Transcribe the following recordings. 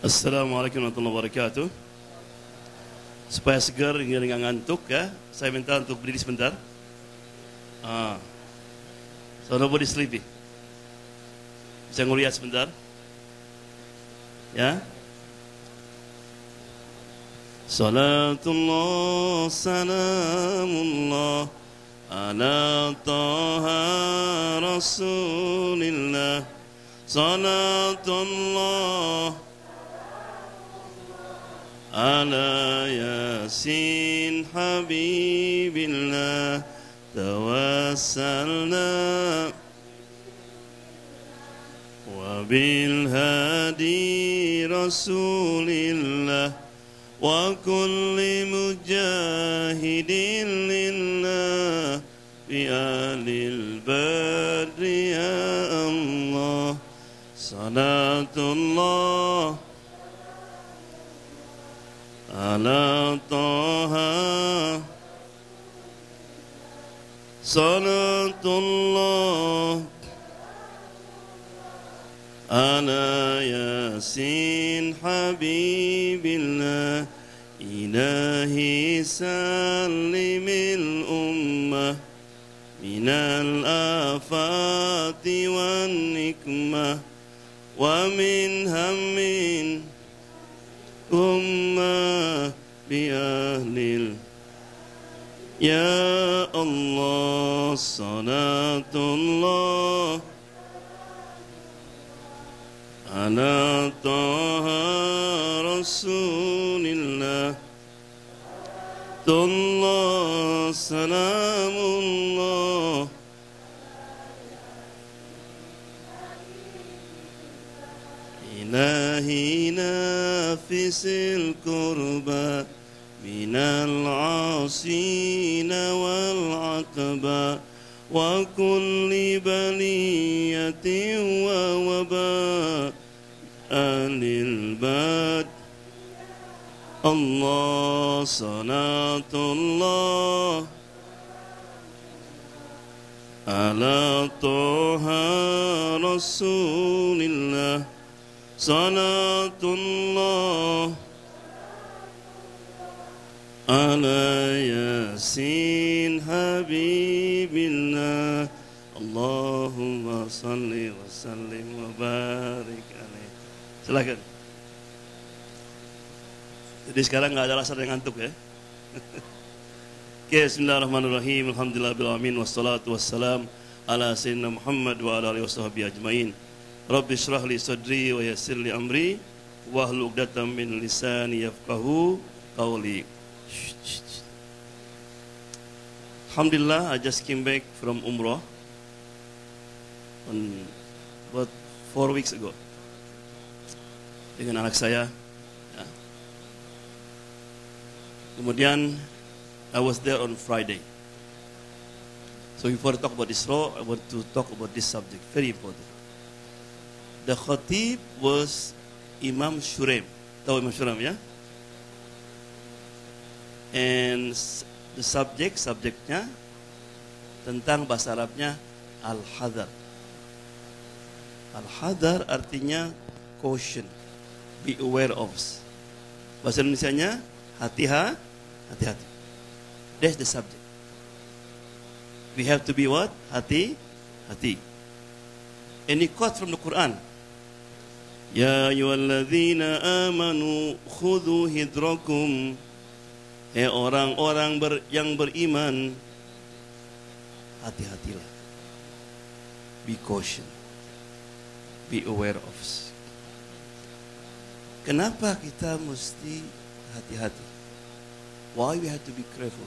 Assalamualaikum warahmatullahi wabarakatuh. Supaya segar, nggak ngantuk ya, saya minta untuk berdiri sebentar. So nobody sleepy. Bisa ngeliat sebentar, ya. Salatullah, salamullah, ala taha rasulillah. Salatullah ala yasin habibillah. Tawassalna wa bil hadi rasulillah wa kulli mujahidin lillah bi alil badri ya Allah. Salatullah ala taha. Salatullah ala yasin habibillah. Ilahi salimil ummah minal afati wan nikmah wa min hammin ummah bi ahlil. Ya Allah, salatullah ala taha rasulillah. Tullah salamullah ilahi nafisil kurba minal asina wal aqba wa kulli baliyatin wa waba alil bad. Allah, salatullah ala taha rasulillah. Salatullah ala yasin habibillah. Allahumma salli wa sallim wa barik alaih. Silakan. Jadi sekarang nggak ada alasan yang ngantuk ya. Oke, bismillahirrahmanirrahim. Alhamdulillahirabbil wassalatu wassalam ala sayyidina Muhammad wa ala alihi washabihi ajmain. Rabbi shrah li sadri wa yassir li amri wahlul 'uqdatam min lisani yafqahu qawli. Alhamdulillah, I just came back from Umrah about 4 weeks ago dengan anak saya. Ya. Kemudian I was there on Friday. So before I talk about Isra, I want to talk about this subject, very important. The khatib was Imam Shuraim. Tahu Imam Shuraim ya? And the subjeknya tentang bahasa Arabnya Al-Hadar. Al-Hadar artinya caution, be aware of. Bahasa Indonesianya hati-hati. That's the subject. We have to be what? Hati-hati. And he quote from the Quran. Ya ayyuhalladzina amanu khudhu hidrakum. Hai orang-orang yang beriman, hati-hatilah. Be caution. Be aware of. Kenapa kita mesti hati-hati? Why we have to be careful?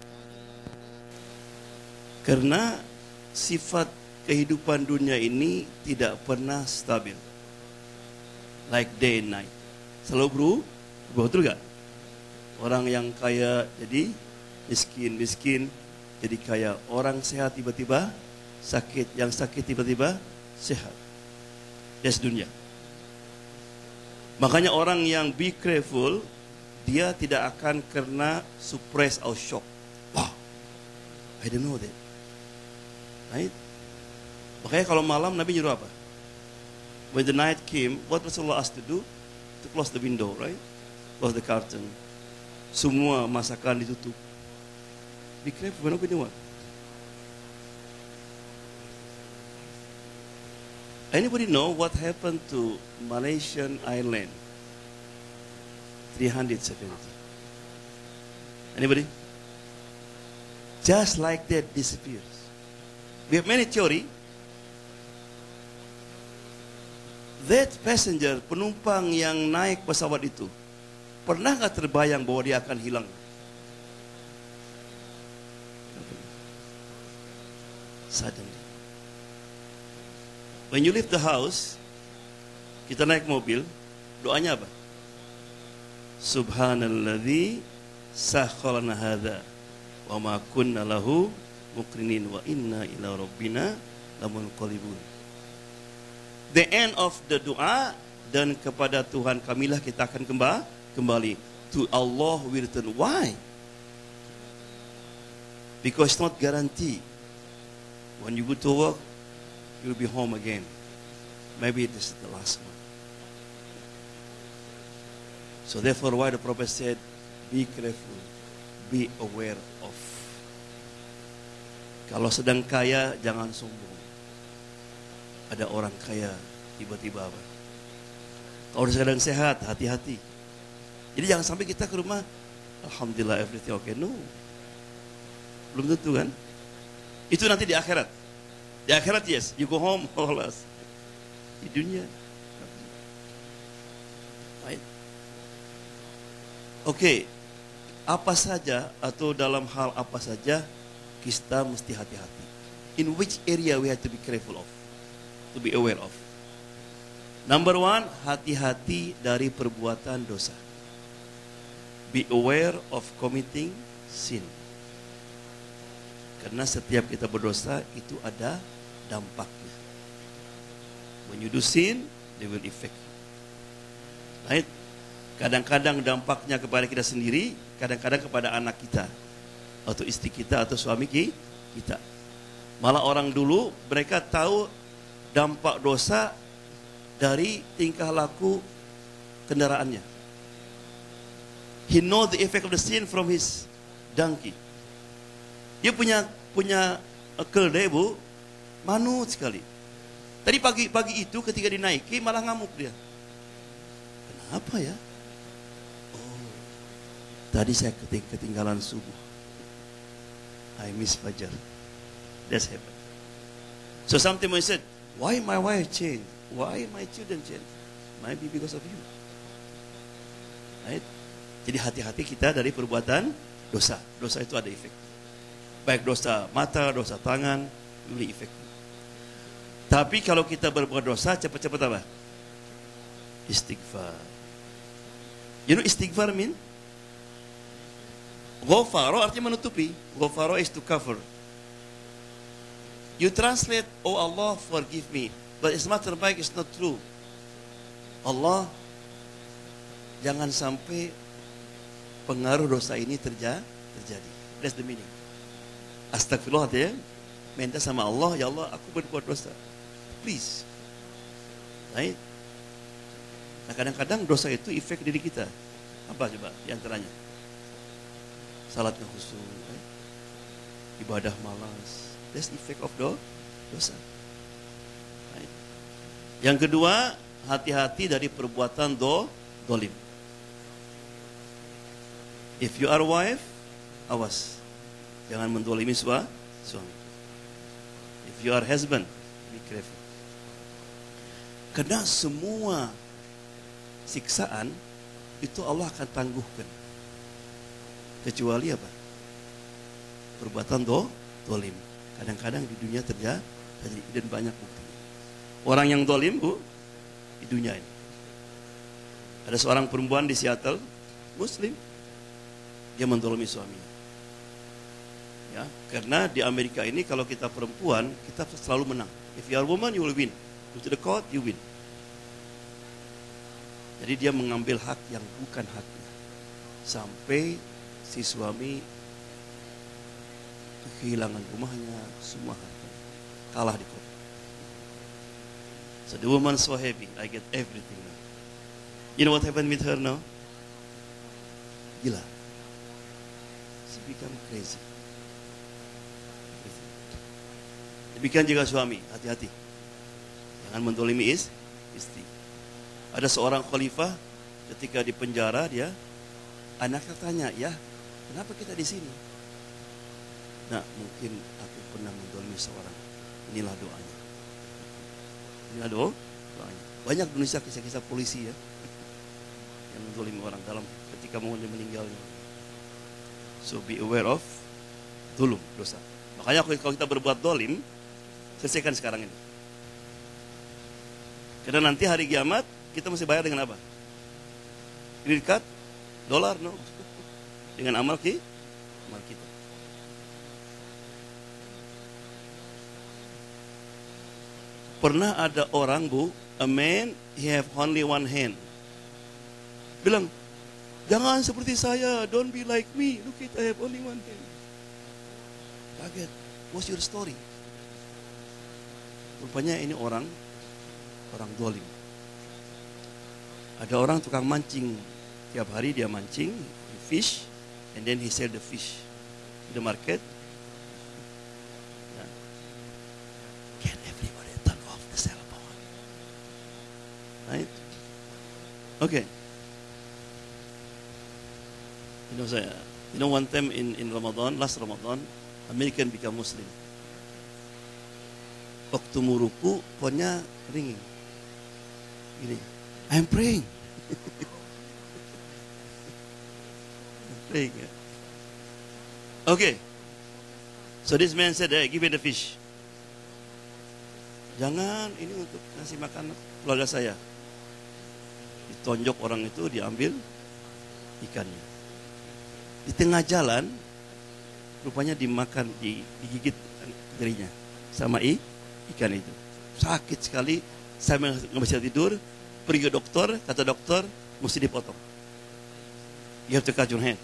Karena sifat kehidupan dunia ini tidak pernah stabil. Like day and night. Selalu berubah, betul gak? Orang yang kaya jadi miskin jadi kaya. Orang sehat tiba-tiba sakit, yang sakit tiba-tiba sehat. That's dunia. Makanya orang yang be careful, dia tidak akan kena surprise or shock. Wow, I didn't know that. Right? Makanya kalau malam Nabi nyuruh apa? When the night came, what Rasulullah asked to do? to close the window, right? Close the curtain. Semua masakan ditutup. Be careful when opening one. Anybody know what happened to Malaysian Island? 370. Anybody? Just like that disappears. We have many theory. That passenger, penumpang yang naik pesawat itu, pernah nggak terbayang bahwa dia akan hilang? Suddenly. When you leave the house, kita naik mobil, doanya apa? Subhanalladzi sakhalana hadza wa ma kunna lahu muqrinin wa inna ila rabbina lamunqalibun. The end of the doa, dan kepada Tuhan kamilah kita akan kembali. To Allah we return. Why? Because it's not guarantee. When you go to work, you'll be home again. Maybe this is the last one. So therefore, why the Prophet said, be careful, be aware of. Kalau sedang kaya, jangan sombong. Ada orang kaya, tiba-tiba apa? Kalau sedang sehat, hati-hati. Jadi jangan sampai kita ke rumah, Alhamdulillah everything okay. No. Belum tentu kan? Itu nanti di akhirat. Di akhirat yes, you go home, holas. Di dunia. Right? Oke, apa saja atau dalam hal apa saja kita mesti hati-hati. In which area we have to be careful of, to be aware of. Number one, hati-hati dari perbuatan dosa. Be aware of committing sin. Karena setiap kita berdosa itu ada dampaknya. When you do sin, they will affect you. Right? Kadang-kadang dampaknya kepada kita sendiri, kadang-kadang kepada anak kita, atau istri kita, atau suami kita. Malah orang dulu, mereka tahu dampak dosa dari tingkah laku kendaraannya. He know the effect of the sin from his donkey. Dia punya keledai, Bu, manut sekali. Tadi pagi itu ketika dinaiki malah ngamuk dia. Kenapa ya? Oh, tadi saya ketinggalan subuh. I miss fajar. That's happened. So sometimes I said, why my wife changed? Why my children changed? Maybe because of you. Right? Jadi hati-hati kita dari perbuatan dosa. Dosa itu ada efek. Baik dosa mata, dosa tangan, really efek. Tapi kalau kita berbuat dosa, cepat-cepat apa? Istighfar. You know istighfar mean? Ghafaro artinya menutupi. Ghafaro is to cover. You translate, oh Allah forgive me. But it's matter baik, it's not true. Allah, jangan sampai pengaruh dosa ini terjadi. That's the meaning. Astagfirullah ya. Minta sama Allah, ya Allah aku berbuat dosa. Please. Right? Nah kadang-kadang dosa itu efek diri kita. Apa coba di antaranya? Salatnya khusyuk, right? Ibadah malas. That's effect of dosa. Right? Yang kedua, hati-hati dari perbuatan dolim. If you are wife, awas. Jangan mendolimi suami. If you are husband, be careful. Karena semua siksaan itu Allah akan tangguhkan. Kecuali apa? Perbuatan dolim. Kadang-kadang di dunia terjadi dan banyak bukti. Orang yang dolim, Bu, di dunia ini. Ada seorang perempuan di Seattle, Muslim, dia mendolimi suaminya. Ya, karena di Amerika ini kalau kita perempuan, kita selalu menang. If you are woman, you will win. Go to the court, you win. Jadi dia mengambil hak yang bukan haknya. Sampai si suami kehilangan rumahnya, semua harta. Kalah di court. So the woman so happy, I get everything now. You know what happened with her now? Gila. She become crazy. Demikian juga suami, hati-hati. Jangan mendolimi istri. Ada seorang khalifah ketika di penjara dia, anaknya tanya, ya kenapa kita di sini? Nah, mungkin aku pernah mendolimi seorang. Inilah doanya. Inilah doanya. Banyak di Indonesia kisah-kisah polisi ya, yang mendolimi orang dalam ketika mau meninggalnya. So be aware of zulum, dosa. Makanya kalau kita berbuat dolim, selesaikan sekarang ini. Karena nanti hari kiamat kita mesti bayar dengan apa? Kredit card, dolar, no? Dengan amal kita. Pernah ada orang, Bu, a man, he have only one hand. Bilang, jangan seperti saya, don't be like me. Look it, I have only one hand. Kaget, what's your story? Rupanya ini orang dolim. Ada orang tukang mancing. Tiap hari dia mancing, he fish, and then he sell the fish to the market. Can everybody turn off the cell phone? Right? Okay. You know one time in Ramadan, last Ramadan, American become Muslim. Waktu muruku, pokoknya ringing. Gini, I'm praying. Praying. Ya. Okay. So this man said, hey, give me the fish. Jangan, ini untuk ngasih makan keluarga saya. Ditonjok orang itu, diambil ikannya. Di tengah jalan, rupanya dimakan, digigit jarinya sama ikan itu. Sakit sekali, saya nggak bisa tidur, pergi ke dokter, kata dokter, mesti dipotong. You have to cut your hand.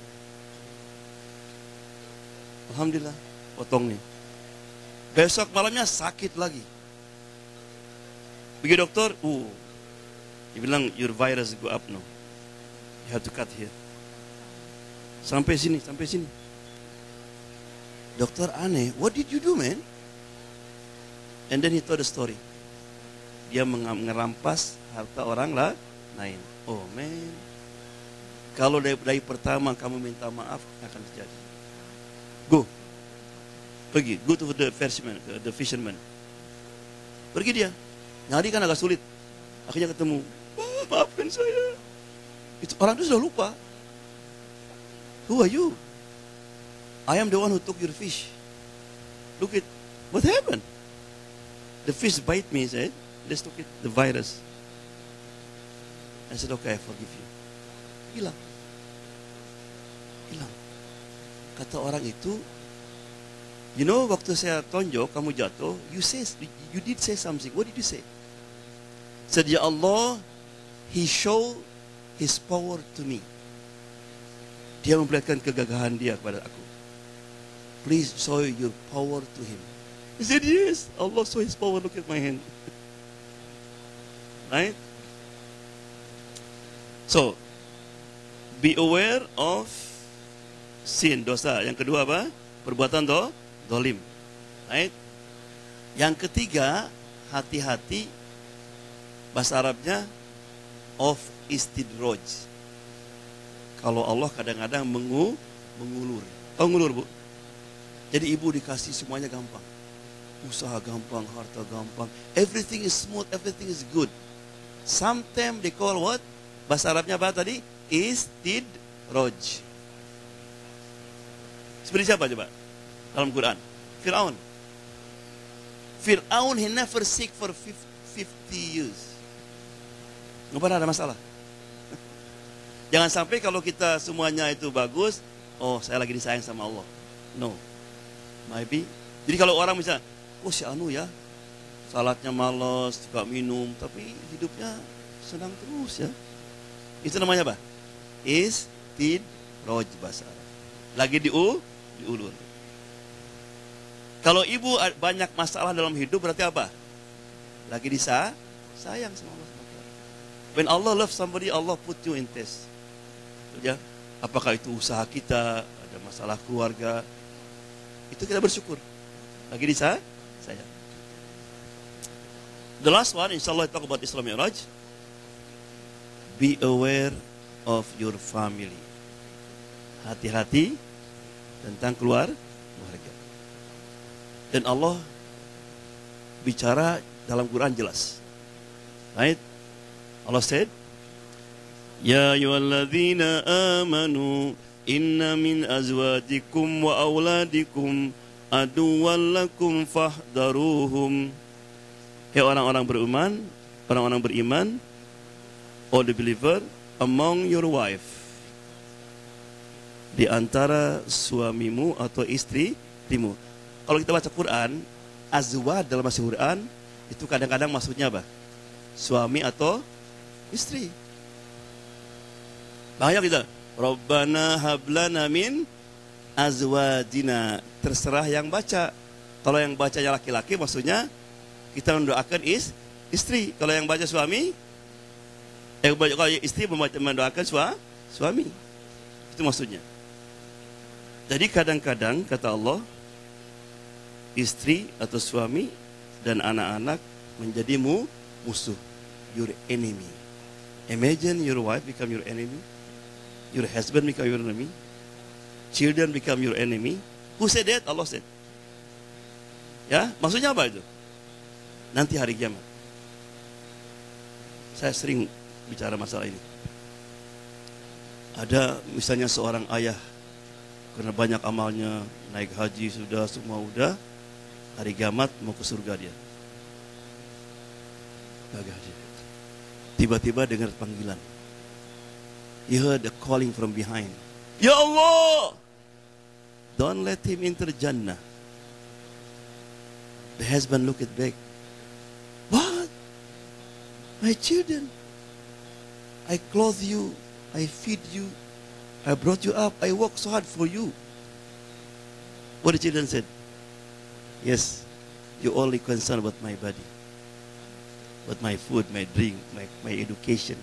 Alhamdulillah, potong nih. Besok malamnya sakit lagi. Pergi dokter, dia bilang, your virus go up now. You have to cut here. Sampai sini. Dokter aneh, what did you do, man? And then he told the story. Dia mengerampas harta orang lain. Oh man, kalau dari pertama kamu minta maaf, akan terjadi. Go to the fisherman. Pergi dia. Nyari kan agak sulit. Akhirnya ketemu. Maafkan saya. Itu orang itu sudah lupa. Who are you? I am the one who took your fish. Look at what happened. The fish bite me, he said. Let's took it, the virus. I said, okay, I forgive you. Hilang. Kata orang itu, you know, waktu saya tonjok, kamu jatuh, you did say something. What did you say? Said, ya Allah, He showed His power to me. Dia memperlihatkan kegagahan dia kepada aku. Please show your power to Him. He said, yes, Allah saw His power, look at my hand. Right? So, be aware of sin, dosa. Yang kedua apa? Perbuatan dolim. Right? Yang ketiga, hati-hati, bahasa Arabnya, of istidroj. Kalau Allah kadang-kadang mengulur. Tahu ngulur, Bu? Jadi ibu dikasih semuanya gampang. Usaha gampang, harta gampang. Everything is smooth, everything is good. Sometimes they call what? Bahasa Arabnya apa tadi? Istidroj. Seperti siapa coba? Dalam Quran. Fir'aun. Fir'aun, he never sick for 50 years. Nggak pernah ada masalah. Jangan sampai kalau kita semuanya itu bagus, oh saya lagi disayang sama Allah. No. Maybe. Jadi kalau orang misalnya, oh si Anu ya, salatnya malas, suka minum, tapi hidupnya senang terus ya. Itu namanya apa? Istidroj bahasa Arab. Lagi diulur. Kalau ibu banyak masalah dalam hidup berarti apa? Lagi sayang sama Allah. When Allah loves somebody, Allah put you in test. Ya, apakah itu usaha kita, ada masalah keluarga, itu kita bersyukur. Lagi di saya. The last one, insyaAllah, talk about Isra Mi'raj. Be aware of your family. Hati-hati tentang keluarga. Dan Allah bicara dalam Quran jelas. Right? Allah said, Ya ayyuhalladzina amanu inna min azwajikum wa auladikum aduwwan lakum fahdaruhum. Hai orang-orang beriman, all the believer, among your wife, di antara suamimu atau istrimu. Kalau kita baca Quran, azwaj dalam bahasa Quran itu kadang-kadang maksudnya apa? Suami atau istri. Bahaya kita. Rabbana hablana min azwajina. Terserah yang baca. Kalau yang bacanya laki-laki maksudnya kita mendoakan istri. Kalau yang baca suami, kalau istri mendoakan suami. Itu maksudnya. Jadi kadang-kadang kata Allah, istri atau suami dan anak-anak menjadi musuh, your enemy. Imagine your wife become your enemy, your husband become your enemy, children become your enemy. Who said that? Allah said. Ya, maksudnya apa itu? Nanti hari kiamat. Saya sering bicara masalah ini. Ada misalnya seorang ayah, karena banyak amalnya, naik haji sudah, semua udah, hari kiamat mau ke surga dia. Gagah dia. Tiba-tiba dengar panggilan. He heard a calling from behind. Ya Allah, don't let him enter Jannah. The husband looked back. What? My children. I clothe you. I feed you. I brought you up. I worked so hard for you. What the children said? Yes, you only concerned about my body. But my food, my drink, my education.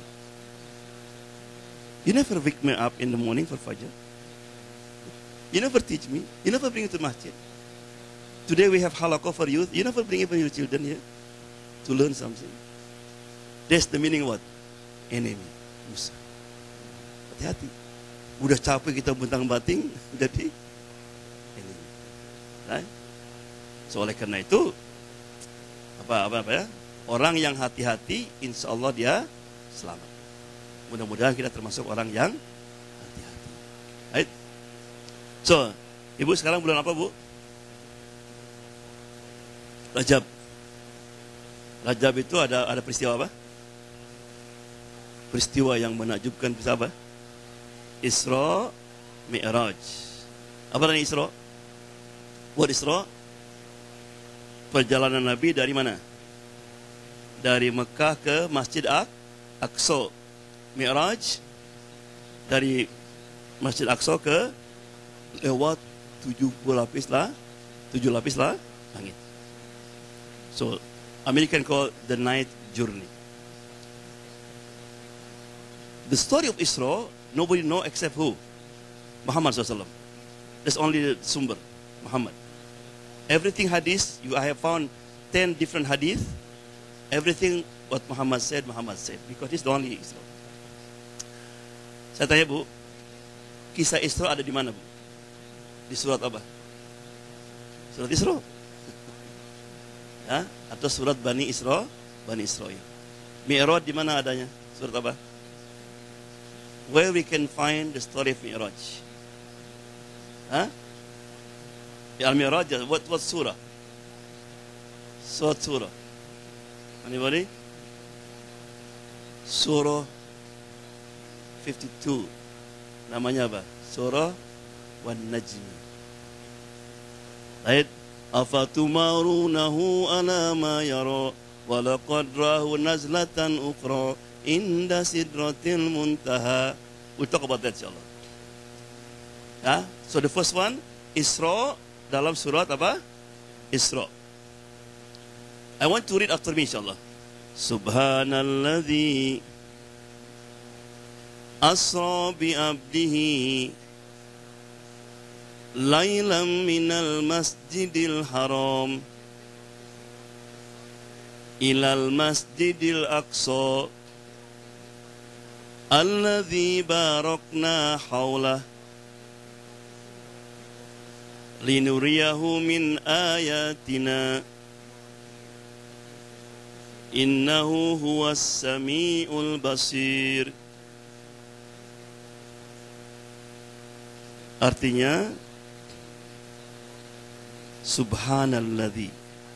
You never wake me up in the morning for Fajr. You never teach me. You never bring me to masjid. Today we have halaqah for youth. You never bring even your children here to learn something. That's the meaning of what? Enemy. Musuh. Hati-hati. Udah capek kita buntang-bating, jadi enemy. Right? So oleh karena itu, apa ya? Orang yang hati-hati, insya Allah dia selamat. Mudah-mudahan kita termasuk orang yang hati-hati. Right? So, Ibu sekarang bulan apa, Bu? Rajab. Rajab itu ada peristiwa apa? Peristiwa yang menakjubkan, bisa apa? Isra Mi'raj. Apa artinya Isra? What Isra? Perjalanan Nabi dari mana? Dari Mekah ke Masjid Aqsa. Mi'raj dari Masjid Aqsa ke lewat 7 lapis langit. So, American call the night journey. The story of Isra, nobody know except who? Muhammad SAW. That's only the sumber, Muhammad. Everything hadith, I have found 10 different hadith. Everything what Muhammad said, because it's the only Isra. Saya tanya, Bu, kisah Isra ada di mana, Bu? Di surat apa? Surat Isra? Ya? Atau surat Bani Israil? Mi'raj di mana adanya? Surat apa? Where we can find the story of Mi'raj? Al-Mi'raj, what surah? Surah. Anybody? Surah 52. Namanya apa? Surah Wan Najm. Ayat afatumarunahu ala ma yara wa laqad rahu nazlatan ukhra inda sidratil muntaha. We'll talk about that insyaAllah. So the first one, Isra dalam surat apa? Isra. I want to read after me insyaAllah. Subhanalladzi asra bi abdihi lailam minal masjidil haram ilal masjidil aqsa alladzi barakna haulah linuriyahu min ayatina innahu huwas sami'ul basir. Artinya subhanalladzi,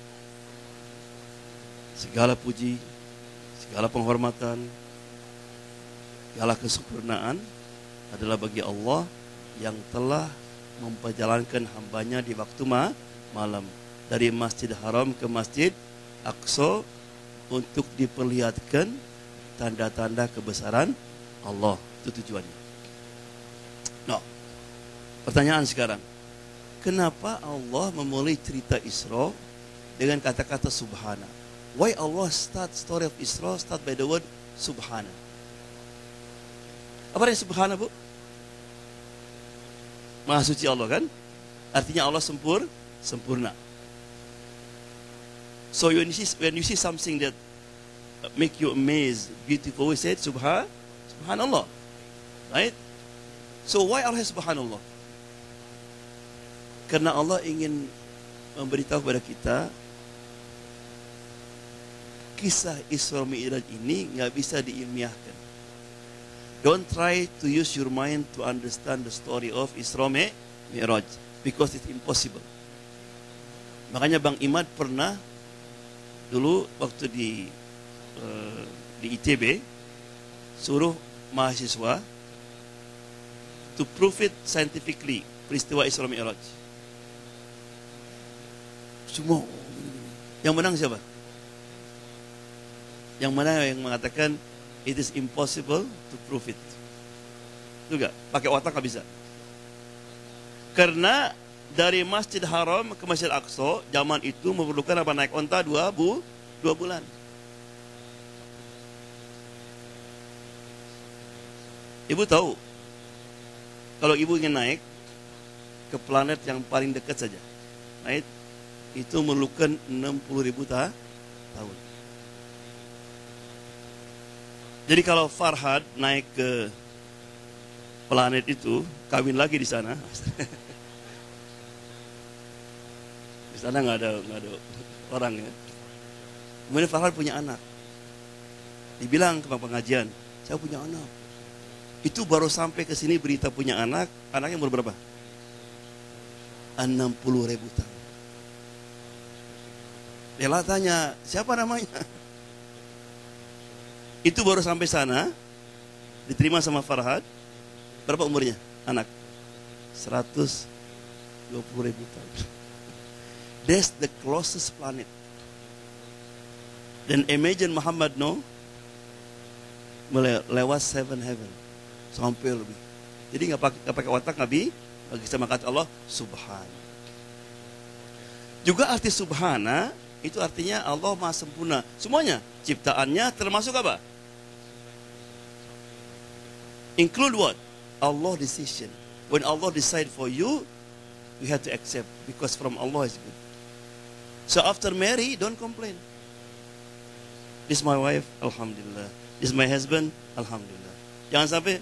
segala puji, segala penghormatan, segala kesempurnaan adalah bagi Allah yang telah memperjalankan hambanya di waktu malam dari Masjid Haram ke Masjid Aqsa untuk diperlihatkan tanda-tanda kebesaran Allah. Itu tujuannya. Nah, pertanyaan sekarang, kenapa Allah memulai cerita Isra dengan kata-kata subhana? Why Allah start story of Isra start by the word subhana? Apa yang subhana, Bu? Maha suci Allah, kan? Artinya Allah sempurna. So when you see something that make you amazed, beautiful, we said subhanallah, right? So why Allah subhanallah? Karena Allah ingin memberitahu kepada kita kisah Isra Mi'raj ini nggak bisa diilmiahkan. Don't try to use your mind to understand the story of Isra Mi'raj because it's impossible. Makanya Bang Imad pernah dulu waktu di ITB suruh mahasiswa to prove it scientifically, peristiwa Isra Mi'raj. Semua yang menang siapa? Yang mana yang mengatakan it is impossible to prove it. Juga pakai otak nggak bisa. Karena dari Masjid Haram ke Masjid Aqsa zaman itu memerlukan apa, naik onta 2 bulan. Ibu tahu kalau ibu ingin naik ke planet yang paling dekat saja, naik itu memerlukan 60.000 tahun. Jadi kalau Farhad naik ke planet itu, kawin lagi di sana. Di sana nggak ada orang ya. Kemudian Farhad punya anak. Dibilang ke pengajian, saya punya anak. Itu baru sampai ke sini berita punya anak, anaknya umur berapa? 60.000 tahun. Bella tanya, siapa namanya? Itu baru sampai sana, diterima sama Farhad. Berapa umurnya anak? 120.000 tahun. That's the closest planet. Dan imagine Muhammad lewat 7 heaven. Sampai lebih. Jadi nggak pakai otak, Nabi bagi sama kata Allah subhana. Juga arti subhana itu artinya Allah maha sempurna. Semuanya ciptaannya termasuk apa? Include what? Allah decision. When Allah decide for you, you have to accept because from Allah is good. So after marry, don't complain. This is my wife, alhamdulillah. This is my husband, alhamdulillah. Jangan sampai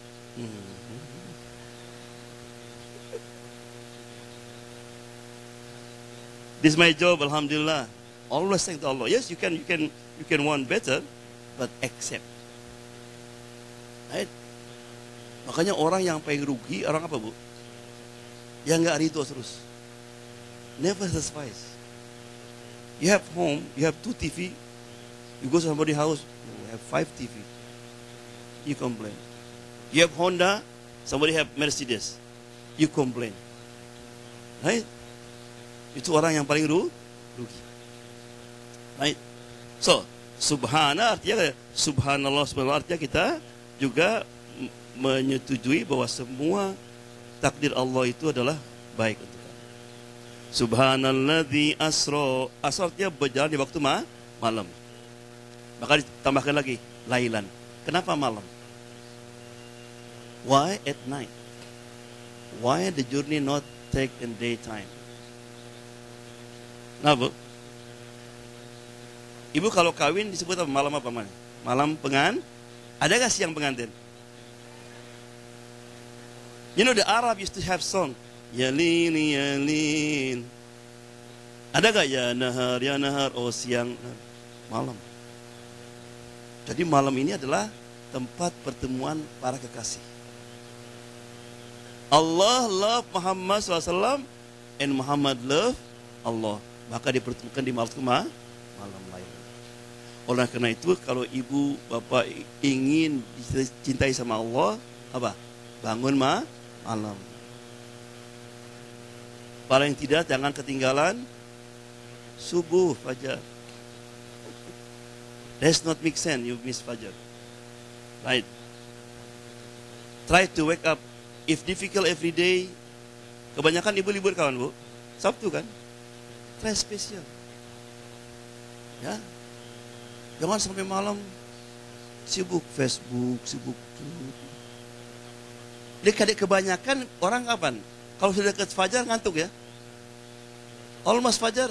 this is my job, alhamdulillah. Always thank Allah. Yes, you can want better, but accept. Right? Makanya orang yang paling rugi, orang apa, Bu? Yang nggak ridho terus. Never satisfies. You have home, you have 2 TV. You go to somebody's house, you have 5 TV. You complain. You have Honda, somebody have Mercedes. You complain. Right? Itu orang yang paling rugi. Right? So, subhana artinya subhanallah, subhanallah artinya kita juga menyetujui bahwa semua takdir Allah itu adalah baik untuk kita. Subhanalladzi asra. Asra artinya berjalan di waktu malam. Maka ditambahkan lagi lailan. Kenapa malam? Why at night? Why the journey not take in daytime? Nah, Bu. Ibu kalau kawin disebut apa? Malam apa mana? Malam ada gak siang pengantin? You know the Arab used to have song. Yalin, yalin. Ada gak ya nahar, oh siang, malam. Jadi malam ini adalah tempat pertemuan para kekasih. Allah love Muhammad SAW and Muhammad love Allah. Maka dipertemukan di malam lain. Oleh karena itu kalau ibu bapak ingin dicintai sama Allah, apa? Bangun malam. Paling tidak jangan ketinggalan subuh, fajar. That's not make sense, you miss fajar. Right? Try to wake up. If difficult every day, kebanyakan ibu libur kawan bu, Sabtu kan? Try spesial. Ya, jangan sampai malam sibuk Facebook, sibuk. Dek-dek kebanyakan orang kapan? Kalau sudah dekat fajar ngantuk ya. Almost fajar,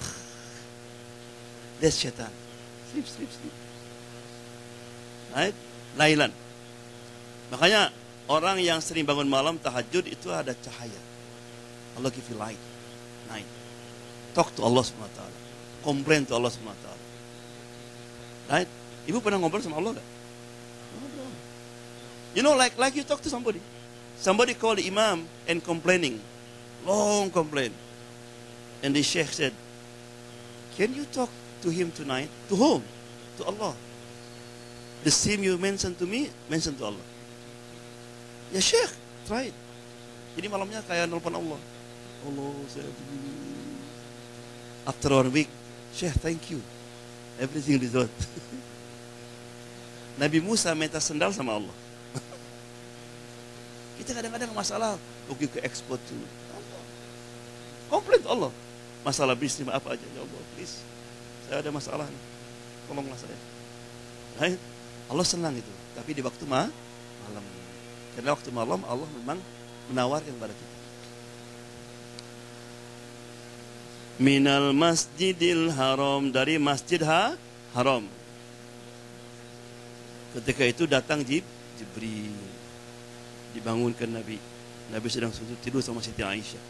that's syaitan. Sleep. Right? Lailan. Makanya orang yang sering bangun malam tahajud itu ada cahaya. Allah give you light. Night. Talk to Allah SWT. Complain to Allah SWT. Right? Ibu pernah ngobrol sama Allah gak? Ngobrol. You know like you talk to somebody. Somebody called the imam and complaining. Long complaint. And the sheikh said, can you talk to him tonight? To whom? To Allah. The same you mentioned to me, mention to Allah. Ya Syekh, try it. Jadi malamnya kayak nelpon Allah. Allah, saya begini. After 1 week, Syekh, thank you. Everything resolved. Nabi Musa minta sendal sama Allah. Kita kadang-kadang masalah, pergi ke ekspor tu. Komplain Allah. Masalah bisnis apa aja, ya Allah, please. Saya ada masalah nih. Tolonglah saya. Right? Allah senang itu. Tapi di waktu malam. Karena waktu malam Allah memang menawarkan kepada kita. Minal masjidil haram, dari masjid haram. Ketika itu datang Jibril. Dibangunkan Nabi. Nabi sedang tidur sama Siti Aisyah.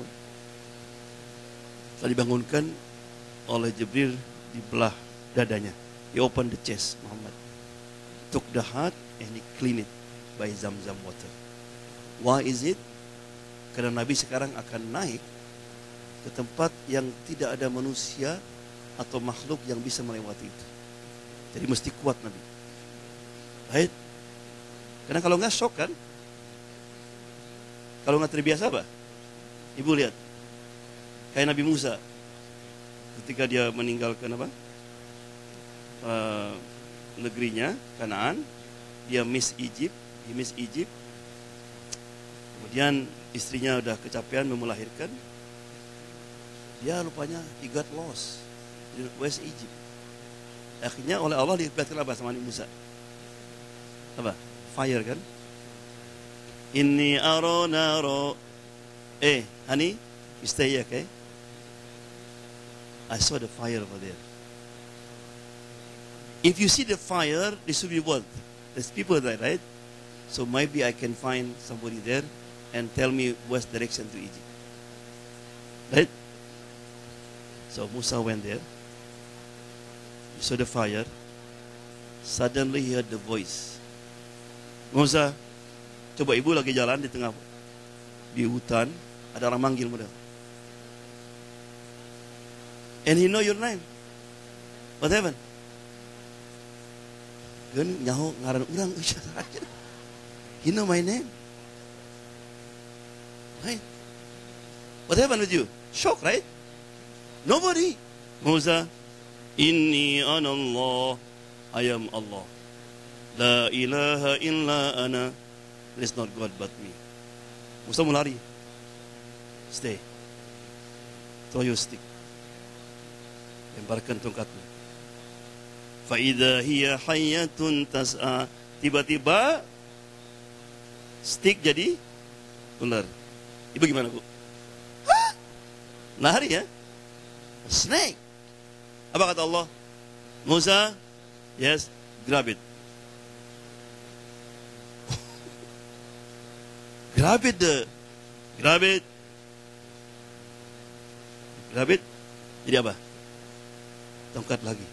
Setelah dibangunkan oleh Jibril, dibelah dadanya. He opened the chest, Muhammad. Took the heart and he clean it by Zamzam water. Why is it? Karena Nabi sekarang akan naik ke tempat yang tidak ada manusia atau makhluk yang bisa melewati itu. Jadi mesti kuat Nabi. Baik. Karena kalau enggak shock kan? Kalau enggak terbiasa apa? Ibu lihat. Kayak Nabi Musa. Ketika dia meninggalkan apa? Negerinya, Kanaan. Dia miss Egypt. Kemudian istrinya udah kecapean mau melahirkan. Dia rupanya he got lost di West Egypt. Akhirnya oleh Allah diperlihatkan apa sama Nabi Musa? Apa? Fire kan? Inni aro naro. Honey, you stay here, okay? I saw the fire over there. If you see the fire, this will be what? There's people there, right? So maybe I can find somebody there and tell me west direction to Egypt. Right? So Musa went there. He saw the fire. Suddenly he heard the voice. Musa, coba ibu lagi jalan di tengah di hutan, ada orang manggil muda. And he know your name. What happened? Kan nyaho ngaran urang he know my name. Right? What happened with you? Shock, right? Nobody. Musa, inni ana Allah. I am Allah. La ilaha illa ana. There is not God but me. Musa mulari. Stay. Throw your stick. Lemparkan tongkatmu. Fa'idha hiya hayyatun tas'a. Tiba-tiba stick jadi ular. Ibu gimana, Bu? Hah? Lari ya? Snake. Apa kata Allah? Musa, yes, grab it. Grab it. Grab it. Jadi apa? Tongkat lagi.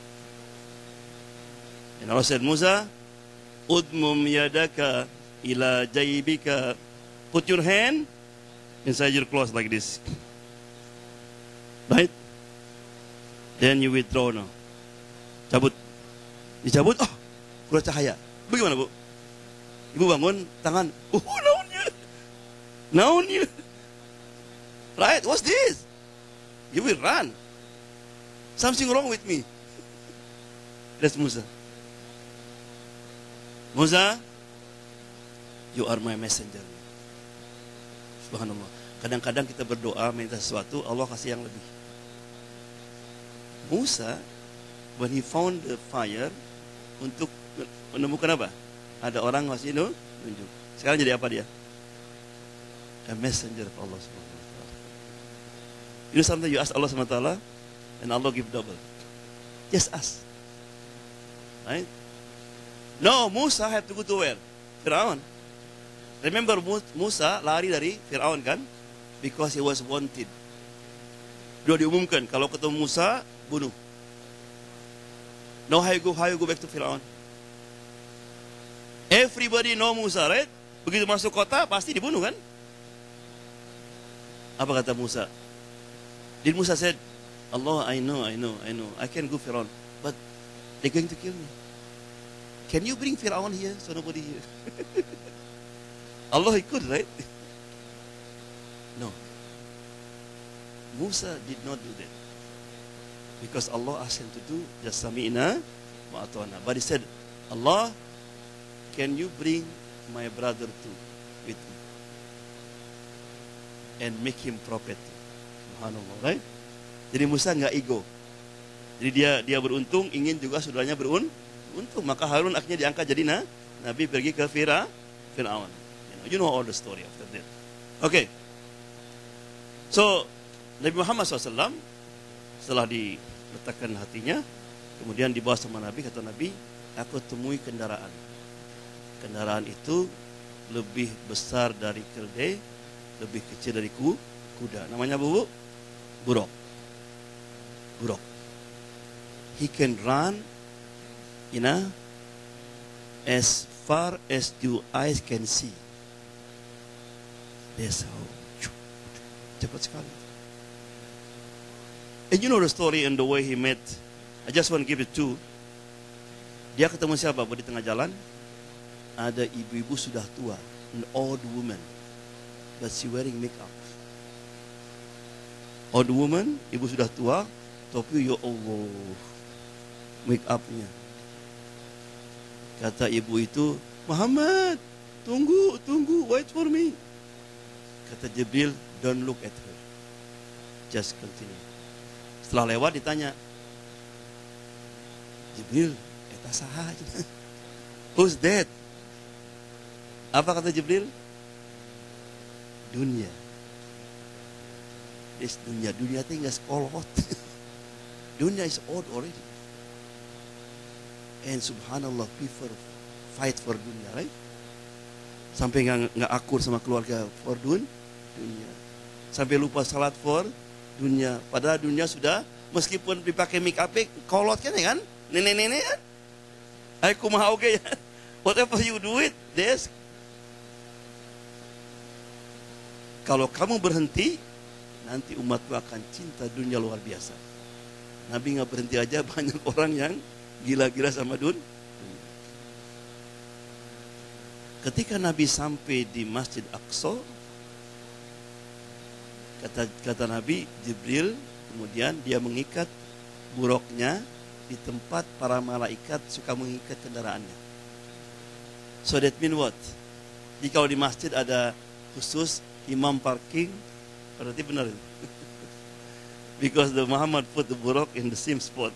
And Allah said, Musa, udmum yadaka ila jaybika. Put your hand inside your clothes like this. Right? Then you withdraw now. Cabut. Dicabut, oh, keluar cahaya. Bagaimana, Bu? Ibu bangun, tangan. Naunnya. Right? What's this? You will run. Something wrong with me. That's Musa. Musa, you are my messenger. Subhanallah. Kadang-kadang kita berdoa minta sesuatu, Allah kasih yang lebih. Musa, when he found the fire, untuk menemukan apa? Ada orang ngasih nunjuk. Sekarang jadi apa dia? A messenger of Allah Subhanahu wa ta'ala. You know something, you ask Allah Subhanahu wa ta'ala, and Allah give double. Just ask. Right? No, Musa have to go to where? Fir'aun. Remember Musa lari dari Fir'aun kan? Because he was wanted. Sudah diumumkan, kalau ketemu Musa, bunuh. Now how you go back to Fir'aun? Everybody know Musa, right? Begitu masuk kota, pasti dibunuh kan? Apa kata Musa? Did Musa said, Allah, I know. I can go Fir'aun, but they're going to kill me. Can you bring Fir'aun here so nobody here? Allah, he could, right? No. Musa did not do that. Because Allah asked him to do just sami'na wa ata'na. But he said, Allah, can you bring my brother too with me? And make him prophet. Subhanallah, right? Jadi Musa nggak ego. Jadi dia beruntung, ingin juga saudaranya beruntung. Maka Harun akhirnya diangkat jadi nabi, pergi ke Fir'aun. You know all the story after that. Okay. So Nabi Muhammad SAW setelah diletakkan hatinya, kemudian dibawa sama Nabi, kata Nabi, aku temui kendaraan. Kendaraan itu lebih besar dari keledai, lebih kecil dari kuda. Namanya buruk. He can run, as far as your eyes can see. That's how cepat sekali. And you know the story and the way he met. I just want to give it two. Dia ketemu siapa di tengah jalan? Ada ibu-ibu sudah tua, an old woman, but she wearing makeup. Old woman, ibu sudah tua, tapi ya Allah, make upnya. Kata ibu itu, Muhammad, tunggu, wait for me. Kata Jibril, don't look at her, just continue. Setelah lewat ditanya, Jibril, eta saha? Who's that? Apa kata Jibril? Dunia. This dunia itu nggak sekolot. Dunia is old already. And subhanallah, people fight for dunia, right? Sampai nggak akur sama keluarga for dunia. Sampai lupa salat for dunia. Padahal dunia sudah, meskipun dipakai make up, kolot kan ya kan? Nenek-nenek kan? Aku mah oke ya. Whatever you do it, this. Kalau kamu berhenti, nanti umatku akan cinta dunia luar biasa. Nabi nggak berhenti aja, banyak orang yang gila-gila sama dunia. Ketika Nabi sampai di Masjid Aqsa, kata Nabi, Jibril kemudian dia mengikat buruknya di tempat para malaikat suka mengikat kendaraannya. So that mean what? Jadi kalau di masjid ada khusus imam parking, berarti benar itu. Because the Muhammad put the buruk in the same spot.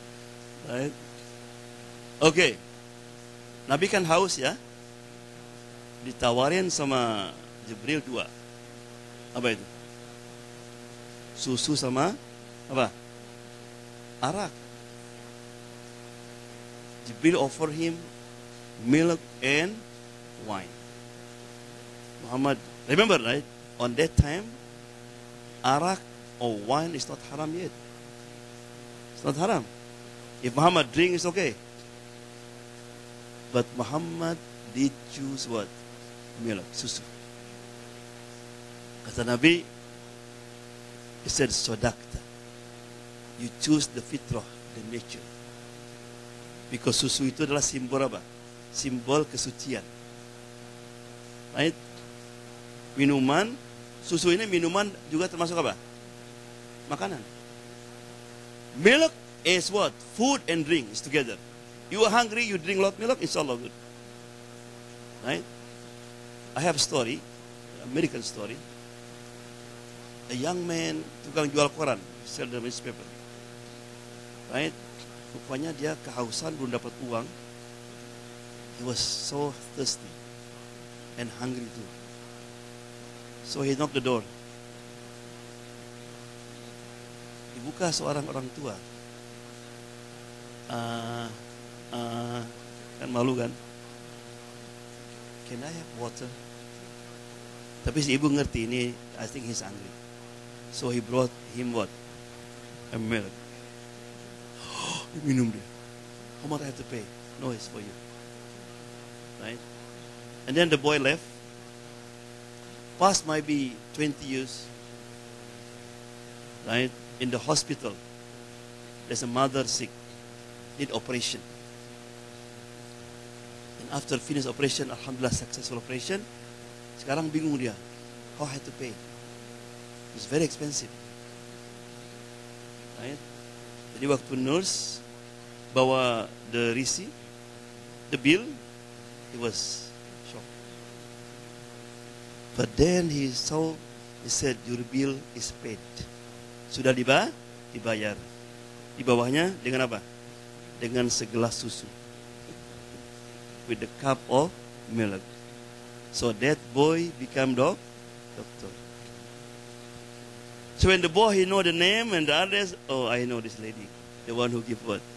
Right? Okay. Nabi kan haus ya. ditawarin sama Jibril dua. Apa itu? Susu sama apa? Arak. Jibril offer him milk and wine. Muhammad, remember right? On that time, arak or wine is not haram yet. It's not haram. If Muhammad drink, it's okay. But Muhammad did choose what? Milk, susu. Kata Nabi, he said, Sodakta. You choose the fitrah, the nature. Because susu itu adalah simbol apa? Simbol kesucian. Right? Minuman, susu ini minuman juga termasuk apa? Makanan. Milk is what? Food and drink is together. You are hungry, you drink lot milk, inshallah good. Right? I have a story, American story. A young man tukang jual koran, sell the newspaper. Right? Rupanya dia kehausan, belum dapat uang. He was so thirsty and hungry too. So he knocked the door. Dibuka seorang orang tua. Kan malu kan? Can I have water? Tapi si ibu ngerti ini, I think he's hungry. So he brought him what? A milk. Minum dia. How much I have to pay? No, it's for you. Right? And then the boy left. Past might be 20 years. Right? In the hospital, there's a mother sick. Need operation. And after finish operation, alhamdulillah successful operation. Sekarang bingung dia. How I have to pay? It's very expensive. Right? Jadi waktu nurse bawa the receipt, the bill, he was shocked. But then he said, your bill is paid. Sudah dibayar. Di bawahnya dengan apa? Dengan segelas susu. With the cup of milk. So that boy became doctor. So when the boy, he know the name and the others, oh, I know this lady. The one who give what?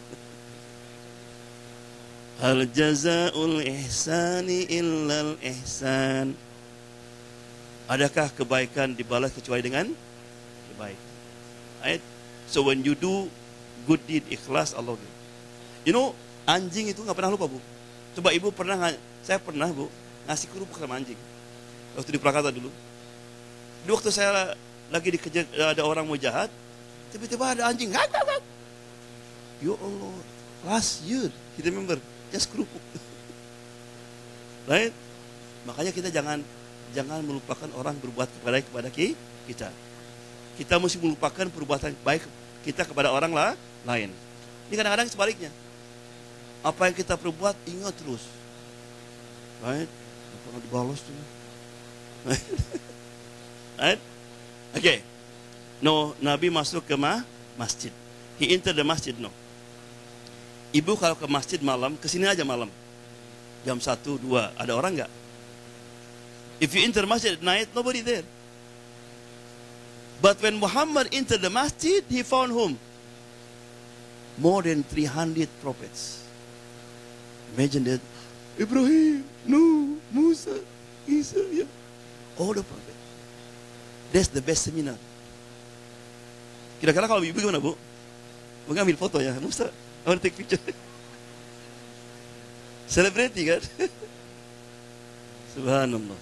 Al jazaa'ul ihsani illal ihsan. Adakah kebaikan dibalas kecuali dengan kebaikan? Right? So when you do good deed, ikhlas, Allah give. You know, anjing itu nggak pernah lupa, Bu. Coba ibu pernah, saya pernah, Bu, ngasih kerupuk sama anjing. Waktu di Prakata dulu. Di waktu saya lagi dikejar, ada orang mau jahat, tiba-tiba ada anjing. Ya Allah, last year, kita remember, just kerupuk. Right? Makanya kita jangan melupakan orang berbuat kepada kita. Kita mesti melupakan perbuatan baik kita kepada orang lain. Ini kadang-kadang sebaliknya. Apa yang kita perbuat, ingat terus. Right? Pernah dibalas tuh. Right? Okay. No, Nabi masuk ke masjid. He entered the masjid, no. Ibu kalau ke masjid malam, kesini aja malam. Jam 1, 2, ada orang nggak? If you enter masjid at night, nobody there. But when Muhammad entered the masjid, he found whom? More than 300 prophets. Imagine that. Ibrahim, Nuh, Musa, Isa, yeah. All the prophets. That's the best seminar. Kira-kira kalau ibu gimana, Bu? Mau ngambil foto ya? Musa, I want to take picture. Celebrity kan? Subhanallah.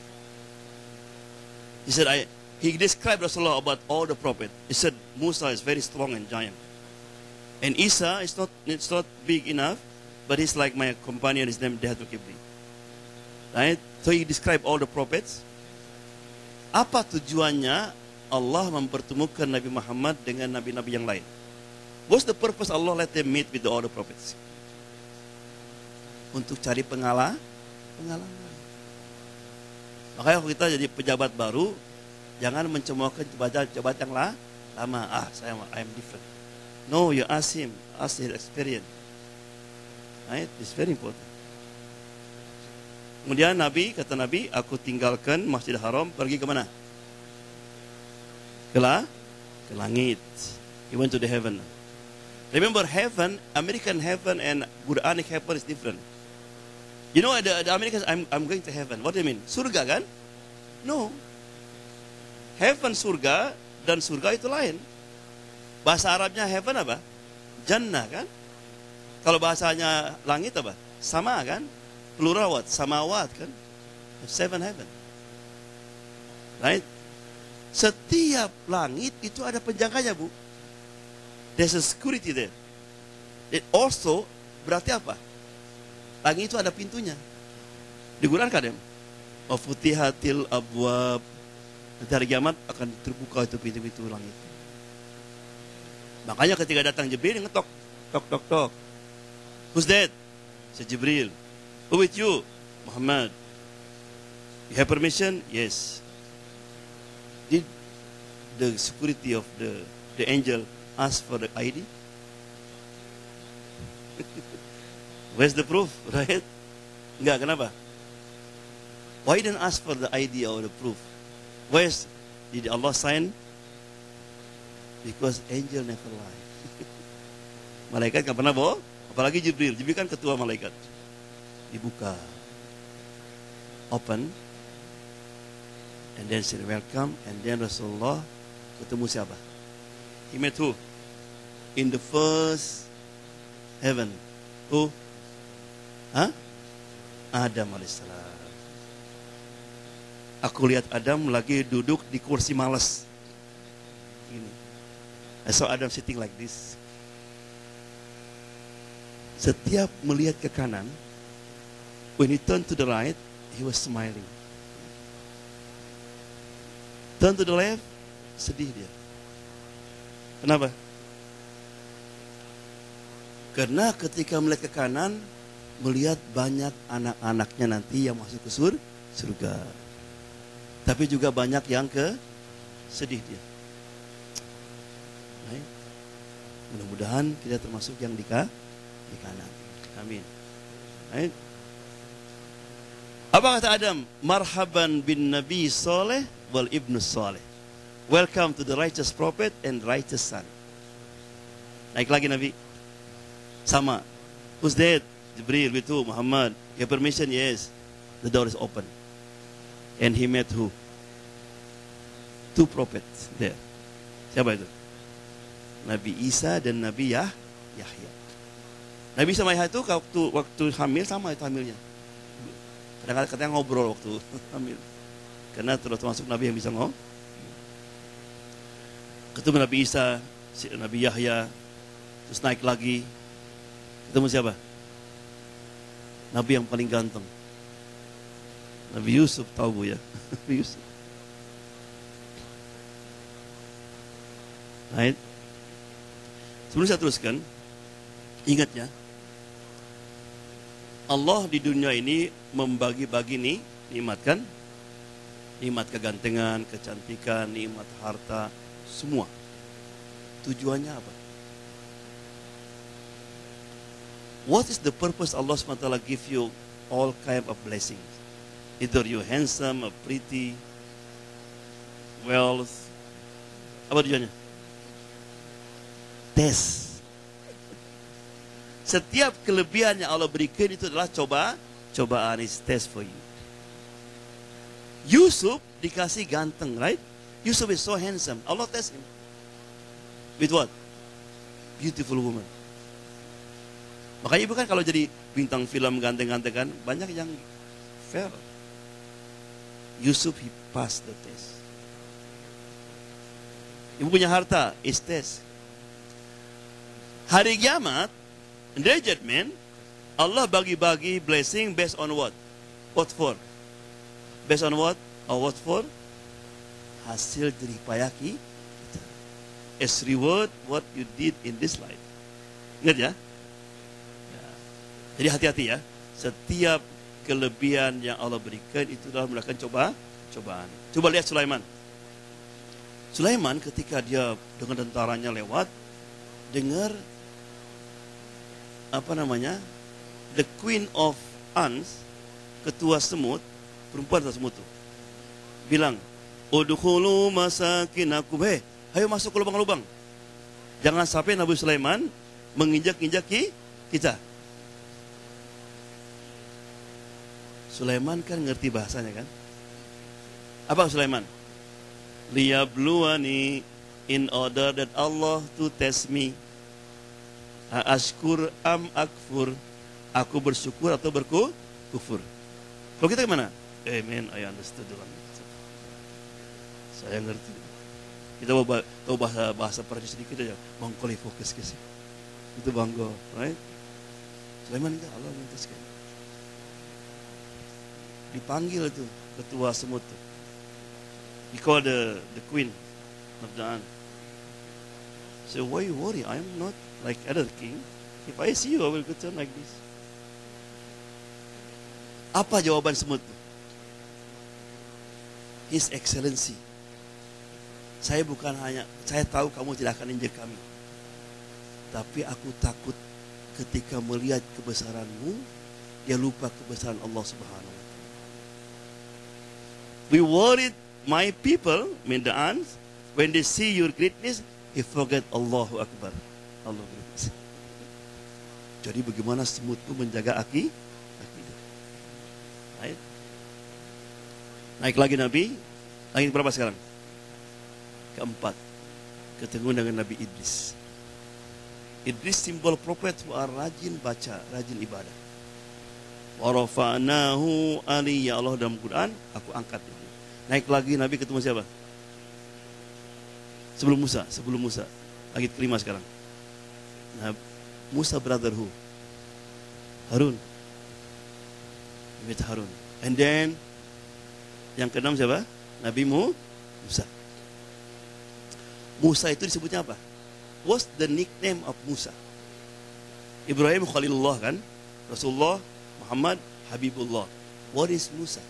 He said, he described Rasulullah about all the prophets. He said, Musa is very strong and giant. And Isa is not big enough, but he's like my companion, his name Dahatul Kibri. Right? So he described all the prophets. Apa tujuannya Allah mempertemukan Nabi Muhammad dengan nabi-nabi yang lain? What's the purpose Allah let them meet with all the prophets? Untuk cari pengalaman. Makanya kalau kita jadi pejabat baru, jangan mencemoohkan pejabat yang lama. I'm different. No, you ask him, ask his experience. Right? It's very important. Kemudian Nabi, kata Nabi, aku tinggalkan Masjidil Haram, pergi ke mana? Ke langit. He went to the heaven. Remember, heaven, American heaven and Quranic heaven is different. You know, the Americans, I'm going to heaven. What do you mean? Surga kan? No. Heaven surga dan surga itu lain. Bahasa Arabnya heaven apa? Jannah kan? Kalau bahasanya langit apa? Sama kan? Plural what? Samawat kan? Seven heaven. Right? Setiap langit itu ada penjaganya, Bu. There's a security there. It also berarti apa? Langit itu ada pintunya. Di Quran kan? Wafutihatil abwab. Nanti hari kiamat akan terbuka itu pintu-pintu langit. Makanya ketika datang Jibril ngetok, tok tok tok. Who's that? Si Jibril. Who with you? Muhammad. You have permission? Yes. Did the security of the angel ask for the ID? Where's the proof, right? Enggak, kenapa? Why didn't ask for the ID or the proof? Did Allah sign? Because angel never lie. Malaikat nggak pernah bohong, apalagi Jibril. Jibril kan ketua malaikat. Dibuka, open, and then said welcome, and then Rasulullah ketemu siapa? He met who? In the first heaven. Who? Adam alaihissalam. Aku lihat Adam lagi duduk di kursi malas. Ini. I saw Adam sitting like this. Setiap melihat ke kanan, when he turned to the right, he was smiling. Turn to the left, sedih dia. Kenapa? Karena ketika melihat ke kanan, melihat banyak anak-anaknya nanti yang masuk ke surga. Tapi juga banyak yang sedih dia. Baik. Mudah-mudahan kita termasuk yang di kanan. Amin. Baik. Apa kata Adam? Marhaban bin Nabi Saleh wal Ibnu Saleh. Welcome to the righteous prophet and righteous son. Naik lagi Nabi. Sama. Who's that? Jibril with who? Muhammad. Your permission? Yes. The door is open. And he met who? Two prophets there. Siapa itu? Nabi Isa dan Nabi Yahya. Nabi sama Yahya itu waktu hamil sama itu hamilnya. Kadang-kadang katanya ngobrol waktu hamil. Karena termasuk Nabi yang bisa ngomong. Ketemu Nabi Isa, Nabi Yahya, terus naik lagi. Ketemu siapa? Nabi yang paling ganteng. Nabi Yusuf, tahu Bu ya? Nabi Yusuf. Right? Sebelum saya teruskan, ingat ya, Allah di dunia ini membagi-bagi nikmat kan? Nikmat kegantengan, kecantikan, nikmat harta, semua. Tujuannya apa? What is the purpose Allah SWT give you all kind of blessings? Either you handsome or pretty, wealth. Apa tujuannya? Tes. Setiap kelebihan yang Allah berikan itu adalah cobaan, is test for you. Yusuf dikasih ganteng, right? Yusuf is so handsome. Allah test him. With what? Beautiful woman. Makanya ibu kan kalau jadi bintang film ganteng-ganteng kan, banyak yang fail. Yusuf, he passed the test. Ibu punya harta, is test. Hari kiamat, in the judgment, Allah bagi-bagi blessing based on what? What for? Based on what? Or what for? Hasil jerih kita. As reward what you did in this life. Ingat ya? Jadi hati-hati ya. Setiap kelebihan yang Allah berikan itu dalam melakukan cobaan. Coba lihat Sulaiman. Sulaiman ketika dia dengan tentaranya lewat, dengar the Queen of Ants ketua semut, perempuan semut tuh, bilang, udkhulu masakinakum, ayo masuk ke lubang-lubang. Jangan sampai Nabi Sulaiman menginjak-injak kita. Sulaiman kan ngerti bahasanya kan? Apa Sulaiman? Liyabluwani, in order that Allah to test me. Ashkur am akfur. Aku bersyukur atau berkufur. Kalau kita gimana? Amen, I understood. Saya ngerti. Kita mau tahu bahasa Perancis sedikit aja. Bangkoli fokus ke sini. Itu bangga, right? Sulaiman enggak, Allah mengutuskan. Dipanggil itu ketua semut itu. He called the queen of the ant. So why you worry? I am not like other king. If I see you, I will turn like this. Apa jawaban semut itu? His Excellency. Saya tahu kamu tidak akan injak kami. Tapi aku takut ketika melihat kebesaranmu, dia lupa kebesaran Allah Subhanahu wa Ta'ala. We worried my people, the ants, when they see your greatness, they forget Allahu Akbar. Allah greatness. Jadi bagaimana semut itu menjaga akidah? Naik lagi Nabi, lagi berapa sekarang? Keempat, ketemu dengan Nabi Idris. Idris simbol prophet who are rajin baca, rajin ibadah. Wa rafa'nahu aliyya, Allah dalam Quran, aku angkat itu. Naik lagi Nabi ketemu siapa? Sebelum Musa. Lagi kelima sekarang. Nah, Musa brother who? Harun. With Harun. And then yang keenam siapa? Nabi Musa. Musa itu disebutnya apa? What's the nickname of Musa? Ibrahim Khalilullah kan? Rasulullah, Muhammad, Habibullah. What is Musa?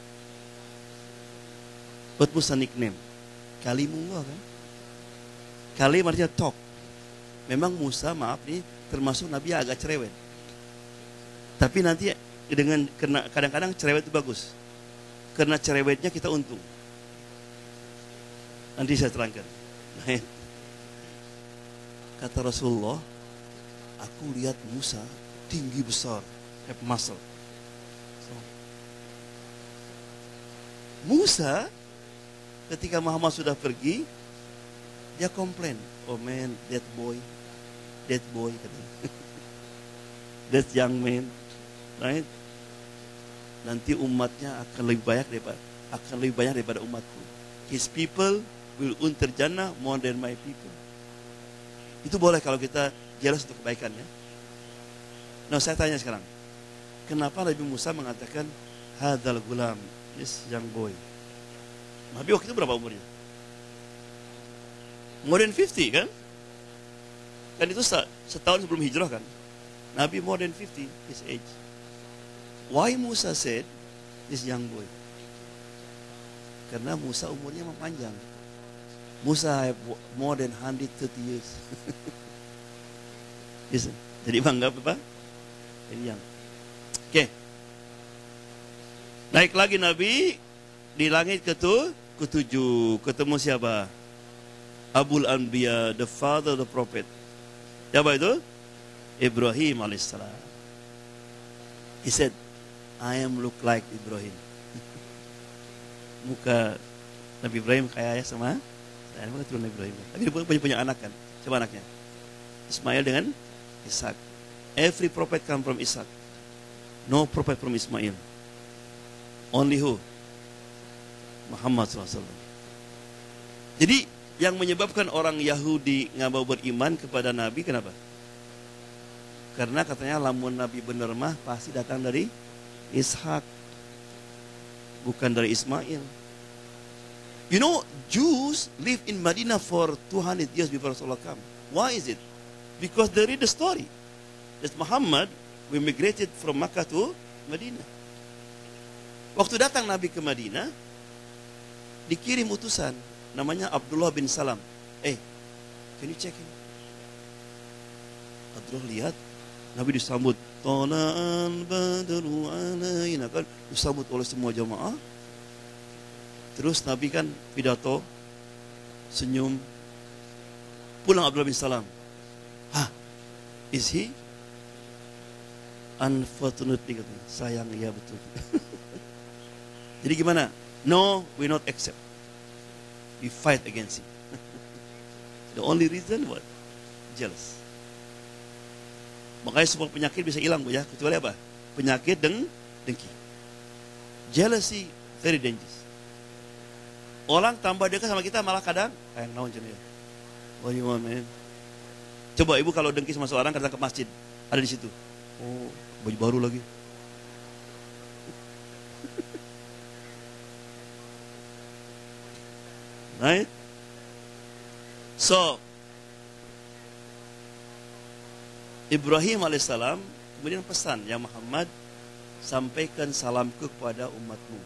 What Musa nickname? Kalimullah kan? Kalim artinya talk. Memang Musa, maaf nih, termasuk Nabi yang agak cerewet. Tapi nanti dengan kadang-kadang cerewet itu bagus. Karena cerewetnya kita untung. Nanti saya terangkan. Kata Rasulullah, aku lihat Musa tinggi besar, have muscle. Musa ketika Muhammad sudah pergi, dia komplain, oh man, that boy katanya. That young man, right? Nanti umatnya akan lebih banyak daripada umatku. His people will unter jannah more than my people. Itu boleh kalau kita jelas untuk kebaikan ya. Nah, saya tanya sekarang, kenapa Nabi Musa mengatakan hadzal gulam, this young boy? Nabi waktu itu berapa umurnya? More than 50 kan? Kan itu setahun sebelum hijrah kan? Nabi more than 50 his age. Why Musa said this young boy? Karena Musa umurnya panjang. Musa have more than 130 years. Jadi bangga apa? Jadi yang. Oke. Naik lagi Nabi di langit ketujuh. Ketemu siapa? Abul Anbiya, the father of the prophet. Siapa itu? Ibrahim alaihissalam. He said, I am look like Ibrahim. Muka Nabi Ibrahim kayak sama saya, bukan turun Ibrahim. Tapi dia punya anak kan? Siapa anaknya? Ismail dengan Ishak. Every prophet come from Ishak. No prophet from Ismail. Only who? Muhammad SAW. Jadi yang menyebabkan orang Yahudi nggak mau beriman kepada Nabi, kenapa? Karena katanya lamun Nabi bener mah pasti datang dari Ishak, bukan dari Ismail. You know, Jews live in Madinah for 200 years before Rasulullah come. Why is it? Because they read the story. That Muhammad, we migrated from Makkah to Madinah. Waktu datang Nabi ke Madinah, dikirim utusan, namanya Abdullah bin Salam. Can you check him? Abdullah lihat, Nabi disambut tala'al badru alaina, kan disambut oleh semua jamaah. Terus Nabi kan pidato, senyum. Pulang Abdullah bin Salam. Is he? Unfortunately, katanya. Sayang, ya betul. Jadi gimana? No, we not accept. We fight against him. The only reason what? Jealous. Makanya semua penyakit bisa hilang, Bu, ya. Kecuali apa? Penyakit dengki. Jealousy very dangerous. Orang tambah dekat sama kita malah kadang kayak naon cenah ya. What do you want, man? Coba ibu kalau dengki sama seorang kadang ke masjid, ada di situ. Oh, baju baru lagi. Right? So, Ibrahim alaihissalam kemudian pesan, ya Muhammad, sampaikan salamku kepada umatmu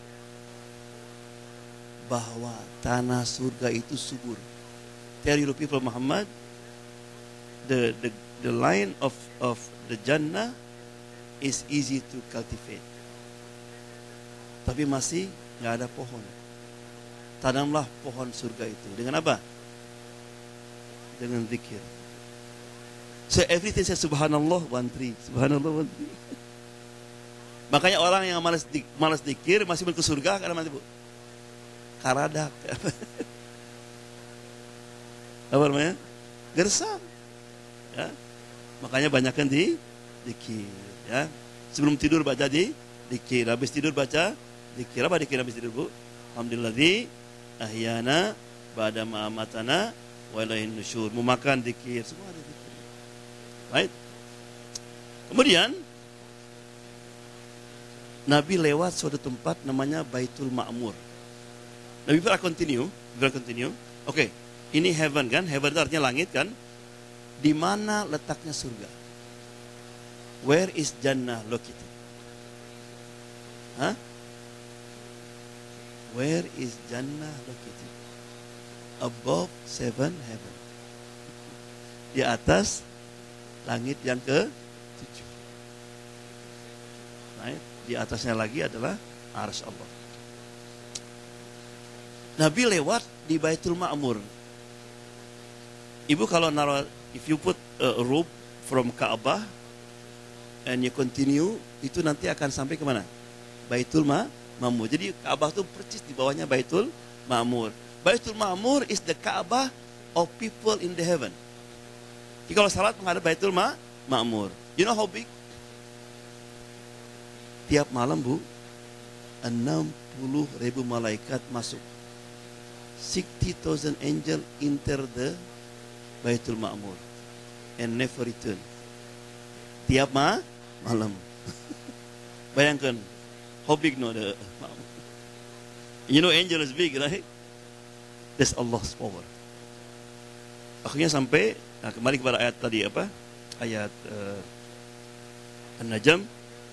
bahwa tanah surga itu subur. Tell you people, Muhammad, the line of the Jannah is easy to cultivate. Tapi masih nggak ada pohon. Tanamlah pohon surga itu. Dengan apa? Dengan zikir. So everything says subhanallah one tree. Subhanallah one tree. Makanya orang yang malas zikir masih ke surga karena mati, Bu. Karadak. Apa namanya? Gersam. Ya. Makanya banyakkan di zikir, ya. Sebelum tidur baca di zikir, habis tidur baca zikir. Apa zikir habis tidur, Bu? Alhamdulillah ahyana ba'da ma amatana wa ilaihin nusyur. Mau makan zikir, semua ada zikir. Right? Kemudian Nabi lewat suatu tempat namanya Baitul Ma'mur. Nabi continue. Oke, ini heaven kan? Heaven itu artinya langit kan? Di mana letaknya surga? Where is Jannah located? Hah? Where is Jannah located? Above seven heaven. Di atas langit yang ke-7. Right? Di atasnya lagi adalah arsy Allah. Nabi lewat di Baitul Ma'mur. Ibu kalau naruh, if you put a rope from Ka'bah and you continue, itu nanti akan sampai ke mana? Baitul Ma'mur. Jadi Ka'bah itu persis di bawahnya Baitul Ma'mur. Baitul Ma'mur is the Ka'bah of people in the heaven. Jadi kalau salat menghadap Baitul Ma'mur. You know how big? Tiap malam, Bu, 60.000 malaikat masuk. 60,000 angel enter the Baitul Ma'mur and never return. Tiap malam. Bayangkan how big no the Ma'mur. You know angel is big, right? That's Allah's power. Akhirnya sampai, nah kembali kepada ayat tadi apa? Ayat An-Najm.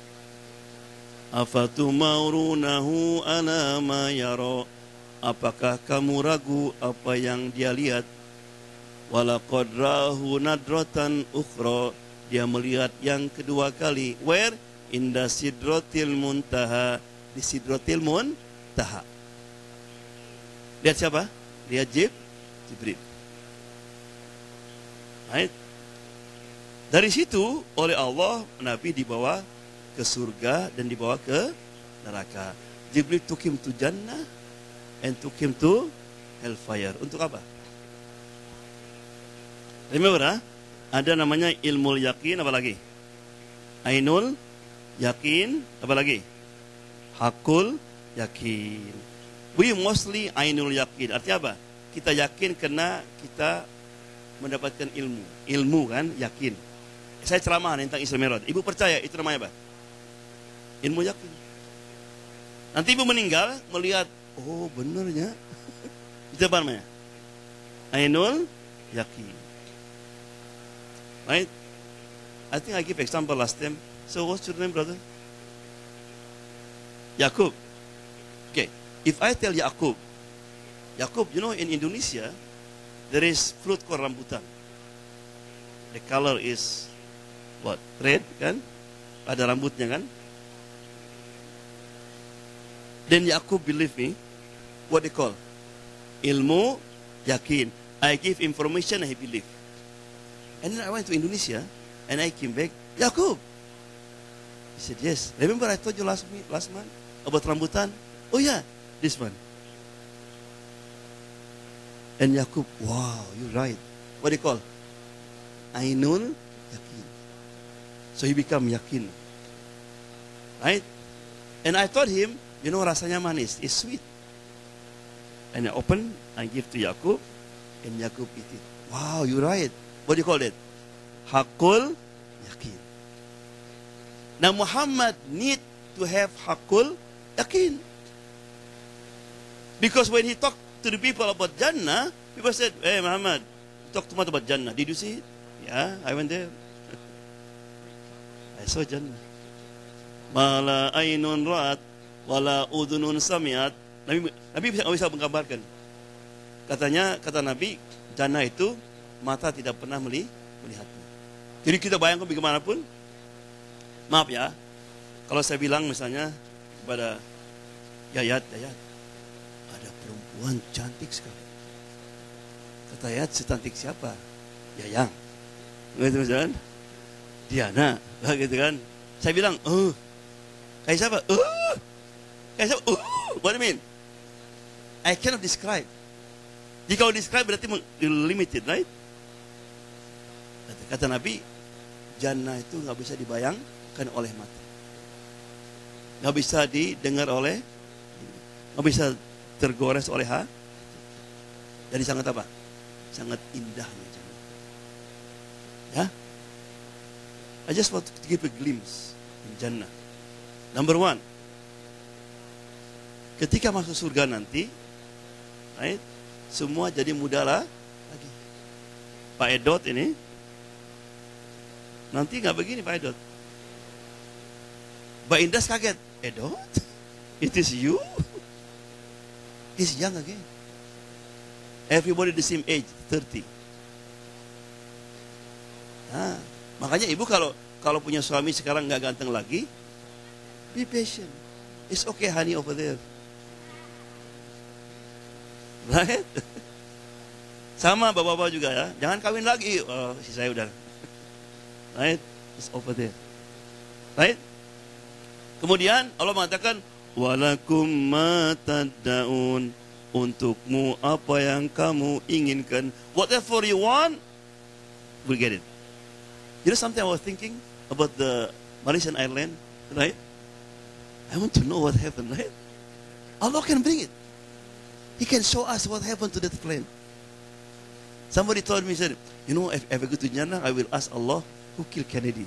Afatumarunahu ala ma yara. Apakah kamu ragu apa yang dia lihat? Walaqad rahu nadratan ukhra. Dia melihat yang kedua kali. Where? Inda sidratil muntaha. Di sidratil muntaha. Lihat siapa? Lihat Jibril. Right? Dari situ oleh Allah Nabi dibawa ke surga dan dibawa ke neraka. Jibril took him to Jannah and took him to hellfire. Untuk apa? Remember, ada namanya ilmu yakin, apa lagi? Ainul yakin, apa lagi? Hakul yakin. We mostly ainul yakin. Artinya apa? Kita yakin karena kita mendapatkan ilmu. Ilmu kan, yakin. Saya ceramah tentang Isra Mi'raj. Ibu percaya itu namanya apa? Ilmu yakin. Nanti ibu meninggal melihat, oh benarnya. Itu apa namanya? Ainul yakin. Right? I think I give example last time. So what's your name, brother? Yakub. Okay. If I tell Yakub, you know in Indonesia, there is fruit called rambutan. The color is what? Red, kan? ada rambutnya kan. Then Yakub believe me, what they call ilmu yakin. I give information and he believe. And then I went to Indonesia and I came back, Yakub. He said, yes. Remember I told you last month about rambutan? Oh yeah, this one. And Yakub, wow, you're right. What do you call? Ainul yakin. So he become yakin. Right? And I told him, you know, rasanya manis, it's sweet. And I open, I give to Yakub, and Yakub eat it. Wow, you're right. What do you call it? Hakul yakin. Now Muhammad need to have hakul yakin. Because when he talked to the people about Jannah, people said, hey Muhammad, you talk too much about Jannah. Did you see it? Yeah, I went there. I saw Jannah. Mala ainun ra'at wala udhunun samiat. Nabi bisa menggambarkan. Kata Nabi, Jannah itu mata tidak pernah melihatnya. Jadi kita bayangkan bagaimanapun. Maaf ya, kalau saya bilang misalnya kepada Yayat, ada perempuan cantik sekali. Kata Yayat, secantik siapa? Yayang. Gitu kan? Diana, gitu kan? Saya bilang, kayak siapa? Kayak siapa? What do you mean? I cannot describe. Jika kalau describe berarti limited, right? Kata Nabi, Jannah itu nggak bisa dibayangkan oleh mata, nggak bisa didengar oleh, nggak bisa tergores oleh hati. Jadi sangat apa? Sangat indahnya Jannah. Ya, I just want to give a glimpse in Jannah. Number one, ketika masuk surga nanti, right, semua jadi muda lagi. Pak Edot ini nanti nggak begini Pak Edot. Mbak Indah kaget, Edot, it is you? He's young again. Everybody the same age, 30. Nah, makanya ibu kalau punya suami sekarang nggak ganteng lagi, be patient. It's okay honey over there. Right? Sama bapak-bapak juga ya. Jangan kawin lagi. Oh, si saya udah. Right? It's over there. Right? Kemudian Allah mengatakan, walakum ma tad'un, untukmu apa yang kamu inginkan. Whatever you want, we'll get it. You know something I was thinking about the Malaysian Island, right? I want to know what happened, right? Allah can bring it. He can show us what happened to that plane. Somebody told me, said, you know, if I go to Jannah, I will ask Allah, who killed Kennedy?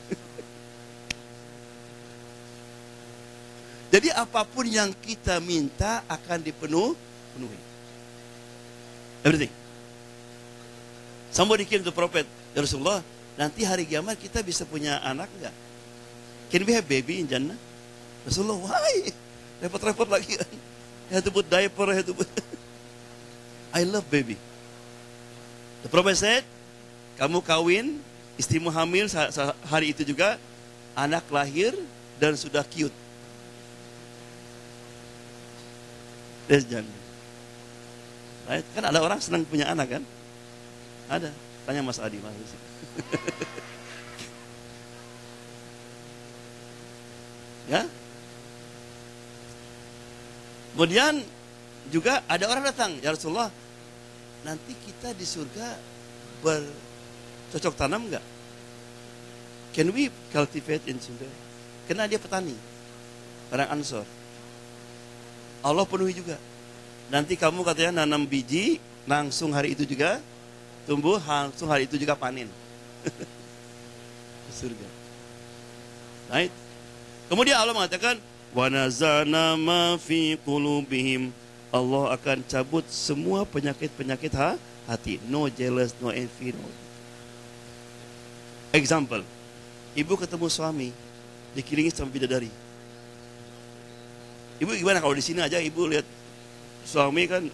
Jadi apapun yang kita minta akan dipenuhi. Everything. Somebody came to Prophet, ya Rasulullah, nanti hari kiamat kita bisa punya anak enggak? Can we have baby in Jannah? Rasulullah, why? Repot-repot lagi kan? I had to put diaper, I had to put... I love baby. The Prophet said, kamu kawin, istrimu hamil hari itu juga, anak lahir dan sudah cute. That's Jannah. Right? Kan ada orang senang punya anak kan? Ada. Tanya Mas Adi. Ya. Kemudian juga ada orang datang, ya Rasulullah, nanti kita di surga bercocok tanam enggak? Can we cultivate in surga? Karena dia petani, orang Ansor. Allah penuhi juga. Nanti kamu katanya nanam biji, langsung hari itu juga tumbuh, langsung hari itu juga panen. Di surga. Right? Kemudian Allah mengatakan, wa nazana ma fi qulubihim. Allah akan cabut semua penyakit-penyakit hati. No jealous, no envy, no. Example, ibu ketemu suami dikelilingi sama bidadari. Ibu gimana kalau di sini aja ibu lihat suami kan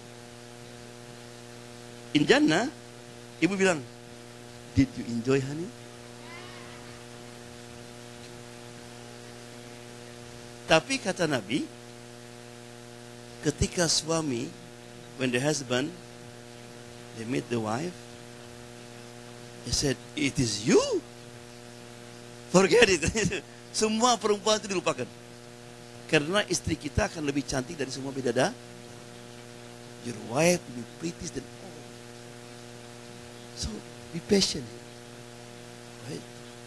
in Jannah, ibu bilang, did you enjoy honey? Tapi kata Nabi, ketika suami, when the husband, they meet the wife, he said, it is you. Forget it. Semua perempuan itu dilupakan. Karena istri kita akan lebih cantik dari semua bidadari. Your wife will be pretty than all. So, be patient. Right?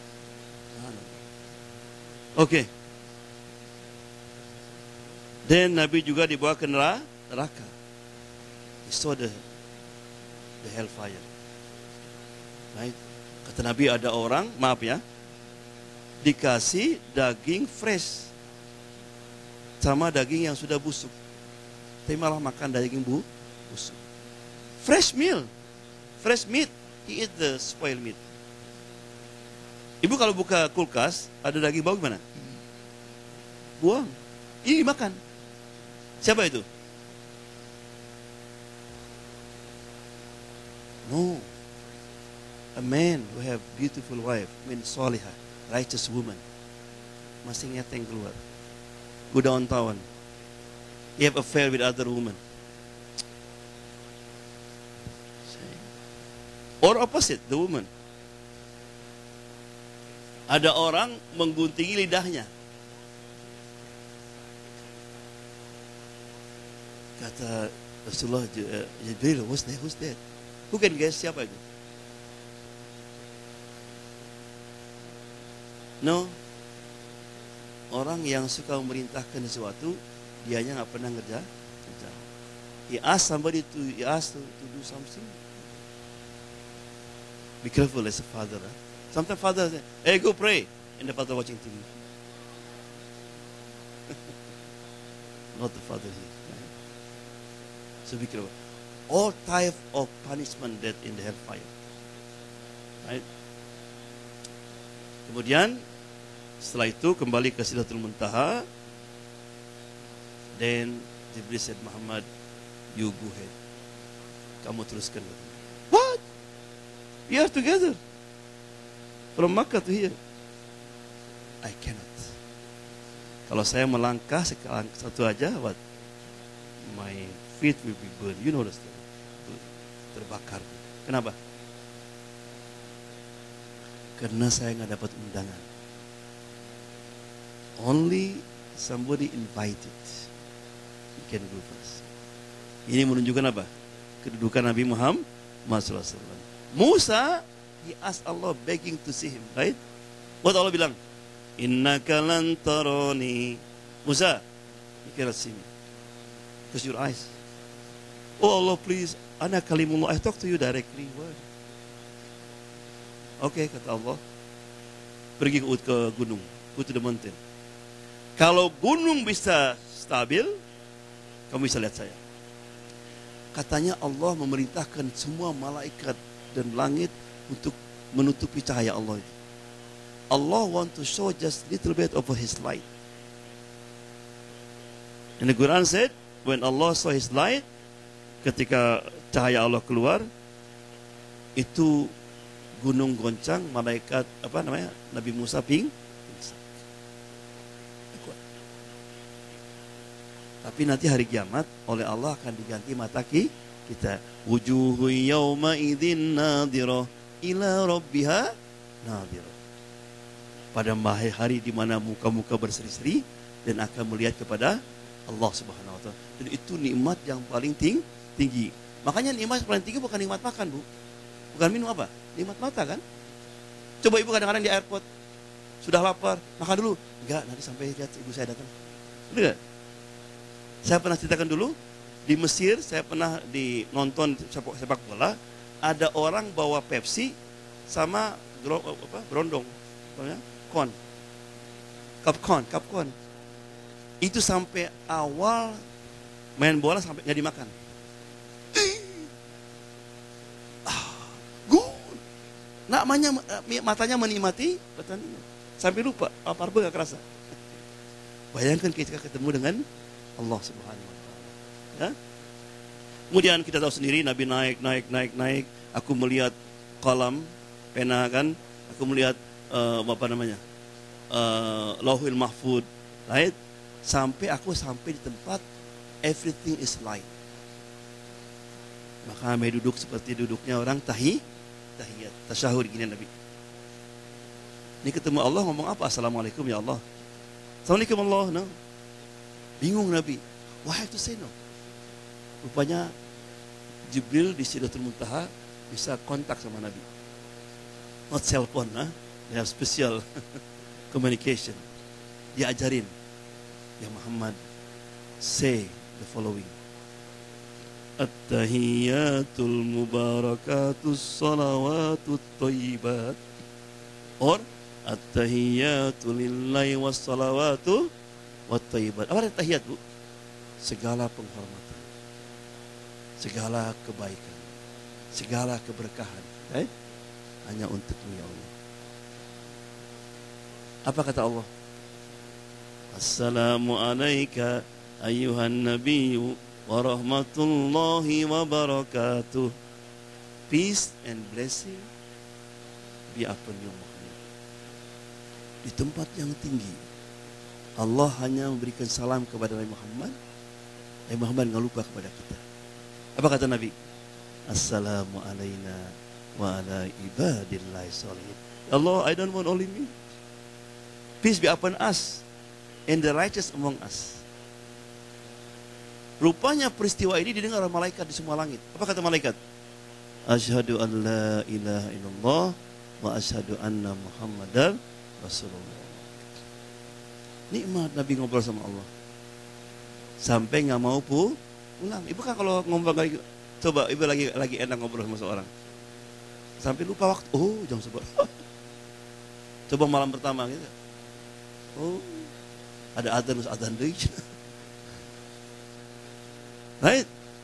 Okay. Dan Nabi juga dibawa ke neraka. He saw the hellfire. Right? Kata Nabi, ada orang, maaf ya, dikasih daging fresh sama daging yang sudah busuk. Tapi malah makan daging busuk. Fresh meal. Fresh meat. He eat the spoiled meat. Ibu kalau buka kulkas, ada daging bau gimana? Buang. Ini dimakan. Siapa itu? No. A man who have beautiful wife, salihah, righteous woman. Masih ngeteng keluar. Udah tahun. He have affair with other woman. Or opposite, the woman. Ada orang mengguntingi lidahnya. Kata Rasulullah, Jibril, who's that? Who can guess siapa itu? No. Orang yang suka memerintahkan sesuatu, dianya nggak pernah kerja. He asked somebody to do something. Be careful as a father. Sometimes father say, hey, go pray. And the father watching TV. Not the father here. Right? So be careful. All type of punishment that in the hellfire. Right? Kemudian setelah itu kembali ke Sidratul Muntaha. Then Jibril said, Muhammad, you go ahead. Kamu teruskan. What? We are together. From Makkah to here. I cannot. Kalau saya melangkah satu aja, what? My feet will be burned. You know the story. Terbakar. Kenapa? Karena saya nggak dapat undangan. Only somebody invited. You can go first. Ini menunjukkan apa? Kedudukan Nabi Muhammad SAW. Musa, he asked Allah begging to see him, right? What Allah bilang? Innaka lan tarani. Musa, you cannot see me. Close your eyes. Oh Allah, please, ana kalimullah. I talk to you directly. What? Okay, kata Allah. Pergi ke gunung. Go to the mountain. Kalau gunung bisa stabil, kamu bisa lihat saya. Katanya Allah memerintahkan semua malaikat dan langit untuk menutupi cahaya Allah itu. Allah want to show just little bit of His light. And the Quran said, when Allah saw His light, ketika cahaya Allah keluar, itu gunung goncang, malaikat Nabi Musa pingsan. Tapi nanti hari kiamat oleh Allah akan diganti mata kita. Wujuhu yawma idzin nadhirah ila rabbiha nadhirah. Pada hari di mana muka-muka berseri-seri dan akan melihat kepada Allah Subhanahu wa taala. Dan itu nikmat yang paling tinggi. Makanya nikmat paling tinggi bukan nikmat makan, Bu. Bukan minum apa? Nikmat mata kan? Coba ibu kadang-kadang di airport sudah lapar, makan dulu. Enggak, nanti sampai lihat ibu saya datang. Benar enggak? Saya pernah ceritakan dulu, di Mesir saya pernah nonton sepak bola, ada orang bawa Pepsi sama berondong, cup corn. Itu sampai awal main bola sampai nggak dimakan. Namanya matanya menikmati, sampai lupa lapar nggak kerasa. Bayangkan ketika ketemu dengan Allah Subhanahu wa taala. Ya? Kemudian kita tahu sendiri Nabi naik. Aku melihat kolam pena kan, aku melihat Lauhul Mahfud, right? Sampai aku sampai di tempat everything is light. Maka kami duduk seperti duduknya orang tahiyat, tasyahud gini Nabi. Ini ketemu Allah ngomong apa? Assalamualaikum ya Allah. Assalamualaikum Allah. No. Bingung Nabi. Why have to say no? Rupanya Jibril di Sidratul Muntaha bisa kontak sama Nabi. Not cell phone, nah. They have special communication. Dia ajarin, ya Muhammad, say the following. At-tahiyyatul mubarakatus salawatut thayyibat. Or at-tahiyyatul lillahi was salawatu wat thayyibat. Apa arti tahiyat, Bu? Segala penghormatan, segala kebaikan, segala keberkahan, hanya untukmu ya Allah. Apa kata Allah? Assalamu alayka ayyuhan nabiyyu wa rahmatullahi wa barakatuh. Peace and blessing be upon you Muhammad. Di tempat yang tinggi Allah hanya memberikan salam kepada Nabi Muhammad. Nabi Muhammad nggak lupa kepada kita. Apa kata Nabi? Assalamu alayna wa ala ibadillahi sholihin. Allah, I don't want only me. Peace be upon us and the righteous among us. Rupanya peristiwa ini didengar oleh malaikat di semua langit. Apa kata malaikat? Asyhadu an la ilaha illallah wa asyhadu anna Muhammadar Rasulullah. Nikmat Nabi ngobrol sama Allah. Sampai nggak mau pulang. Ibu kan kalau ngobrol lagi, coba ibu lagi enak ngobrol sama seorang. Sampai lupa waktu. Oh, jam 11. Coba malam pertama gitu. Oh, ada adzan deui. Right?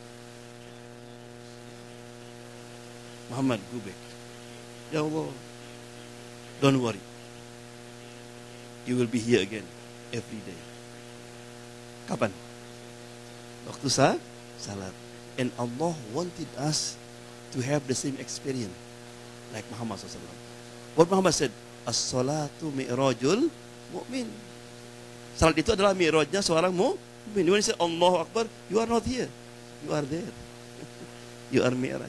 Muhammad, go back. Ya Allah, don't worry. You will be here again every day. Kapan? Waktu salat. And Allah wanted us to have the same experience like Muhammad SAW. What Muhammad said, as-salatu mi'rajul mu'min. Salat itu adalah mi'rajnya seorang mu'min. When you say Allahu Akbar, you are not here. You are there. You are mi'raj.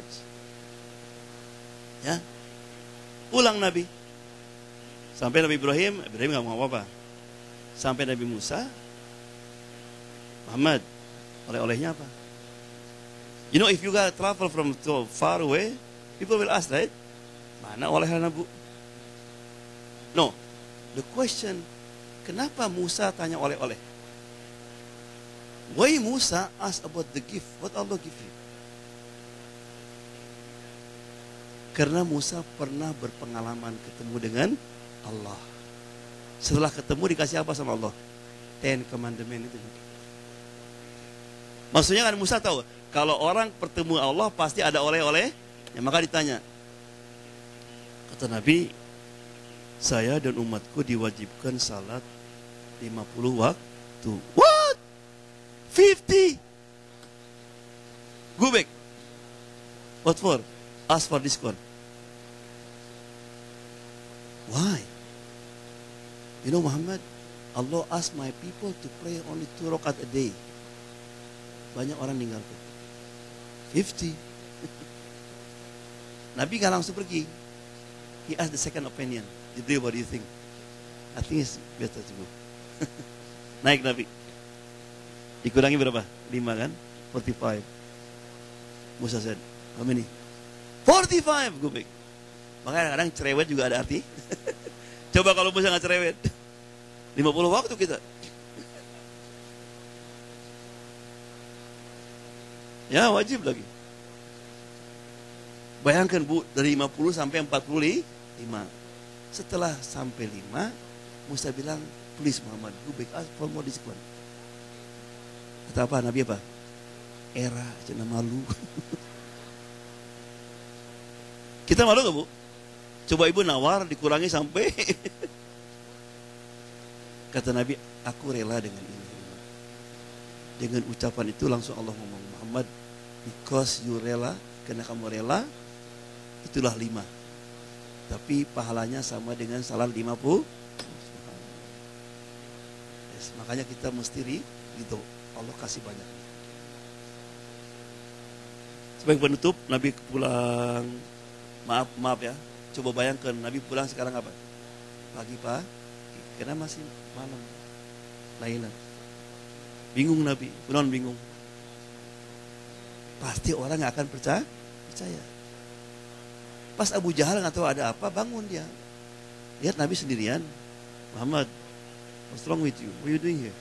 Ya. Pulang Nabi. Sampai Nabi Ibrahim nggak mau apa-apa. Sampai Nabi Musa, Muhammad, oleh-olehnya apa? You know, if you got travel from so far away, people will ask, right? Mana oleh-oleh Bu? No. The question, kenapa Musa tanya oleh-oleh? Why Musa asked about the gift? What Allah give you? Karena Musa pernah berpengalaman ketemu dengan Allah. Setelah ketemu dikasih apa sama Allah? 10 Commandment itu. Maksudnya kan Musa tahu, kalau orang bertemu Allah pasti ada oleh-oleh. Ya, maka ditanya. Kata Nabi, saya dan umatku diwajibkan salat 50 waktu. What? 50? Go back. What for? Ask for discount. Why? You know Muhammad, Allah asked my people to pray only 2 rakaat a day. Banyak orang ninggalkan. 50. Nabi gak langsung pergi. He asked the second opinion. Jibril, what do you think? I think it's better to go. Naik Nabi. Dikurangi berapa? 5 kan? 45. Musa said, how many? 45. Go back. Makanya kadang cerewet juga ada arti. Coba kalau Musa gak cerewet. 50 waktu kita. Ya wajib lagi. Bayangkan Bu, dari 50 sampai 45. Setelah sampai 5, Musa bilang, please Muhammad, go back, ask for more discipline. Kata apa? Nabi apa? Era, cina malu. Kita malu gak Bu? Coba Ibu nawar, dikurangi sampai. Kata Nabi, aku rela dengan ini. Dengan ucapan itu langsung Allah ngomong, Muhammad, because you rela, karena kamu rela, itulah 5. Tapi pahalanya sama dengan salat 50. Yes. Makanya kita mesti ridho. Allah kasih banyak. Sebagai penutup, Nabi pulang. Maaf ya. Coba bayangkan Nabi pulang sekarang apa? Pagi Pak. Karena masih malam. Lailan. Bingung Nabi. Benar bingung. Pasti orang nggak akan percaya. Pas Abu Jahal nggak tahu ada apa, bangun dia. Lihat Nabi sendirian. Muhammad, what's wrong with you? What are you doing here?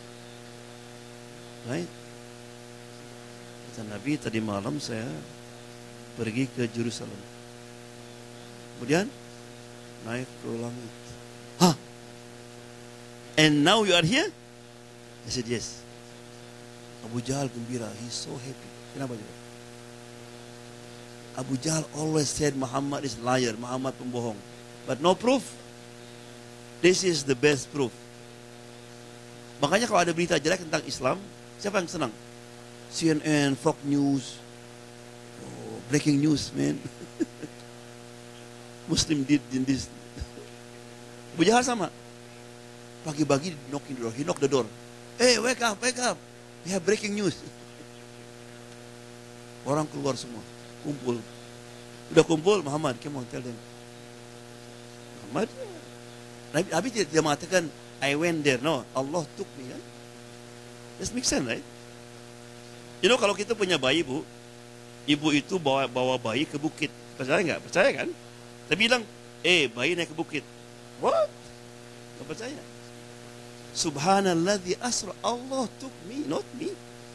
Right? Kata Nabi, tadi malam saya pergi ke Jerusalem. Kemudian naik ke langit. Hah? And now you are here? I said yes. Abu Jahal gembira. He's so happy. Kenapa juga? Abu Jahal always said Muhammad is liar, Muhammad pembohong. But no proof. This is the best proof. Makanya kalau ada berita jelek tentang Islam, siapa yang senang? CNN, Fox News, breaking news, man. Muslim did in this. Abu Jahal sama. Pagi-pagi knocking the door. He knocked the door. Hey, wake up, wake up. We have breaking news. Orang keluar semua. Kumpul. Udah kumpul, Muhammad, come on, tell them. Muhammad, Nabi tidak mengatakan, I went there. No, Allah took me. Kan? This makes sense, right? You know, kalau kita punya bayi, Bu, ibu itu bawa bayi ke bukit. Percaya nggak? Percaya kan? Tapi bilang, bayi naik ke bukit. What? Nggak percaya. Subhanalladzi asra, Allah took me, not me.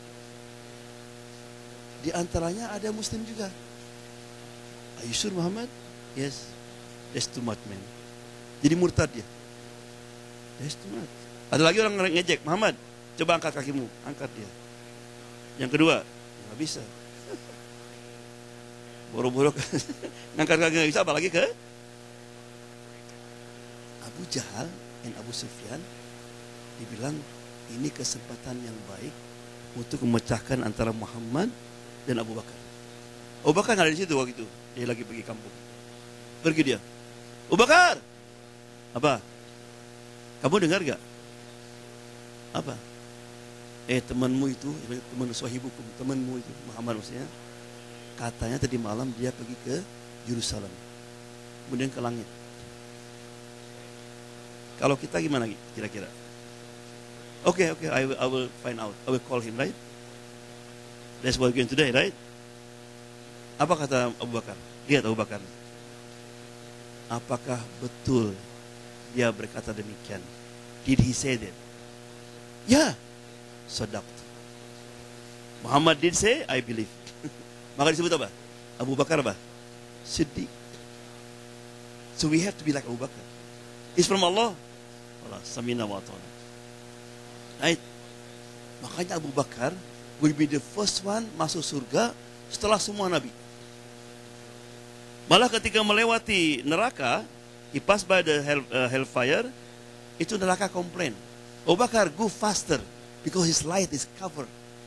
Di antaranya ada Muslim juga. Are you sure Muhammad? Yes. That's too much, man. Jadi murtad dia. That's too much. Ada lagi orang ngejek, Muhammad, coba angkat kakimu. Angkat dia. Yang kedua, nggak bisa. Boro-boro ngangkat kaki nggak bisa, apalagi ke Abu Jahal dan Abu Sufyan. Dibilang ini kesempatan yang baik untuk memecahkan antara Muhammad dan Abu Bakar. Abu Bakar nggak ada di situ waktu itu. Dia lagi pergi kampung. Pergi dia. Abu Bakar. Apa? Kamu dengar gak? Apa? Temanmu itu, teman sahibukum, temanmu itu, Muhammad maksudnya, katanya tadi malam dia pergi ke Yerusalem. Kemudian ke langit. Kalau kita gimana kira-kira? Okay, I will find out. I will call him, right? That's what we're going today, right? Apa kata Abu Bakar? Lihat Abu Bakar. Apakah betul dia berkata demikian? Did he say that? Ya, sadaqt. Muhammad did say, I believe. Maka disebut apa? Abu Bakar apa? Siddiq. So we have to be like Abu Bakar. It's from Allah. Allah, samina wa ta'ala. Right? Makanya Abu Bakar will be the first one masuk surga setelah semua Nabi. Malah ketika melewati neraka, he passed by the hellfire, itu neraka komplain. Abu Bakar, go faster, because his light is covered.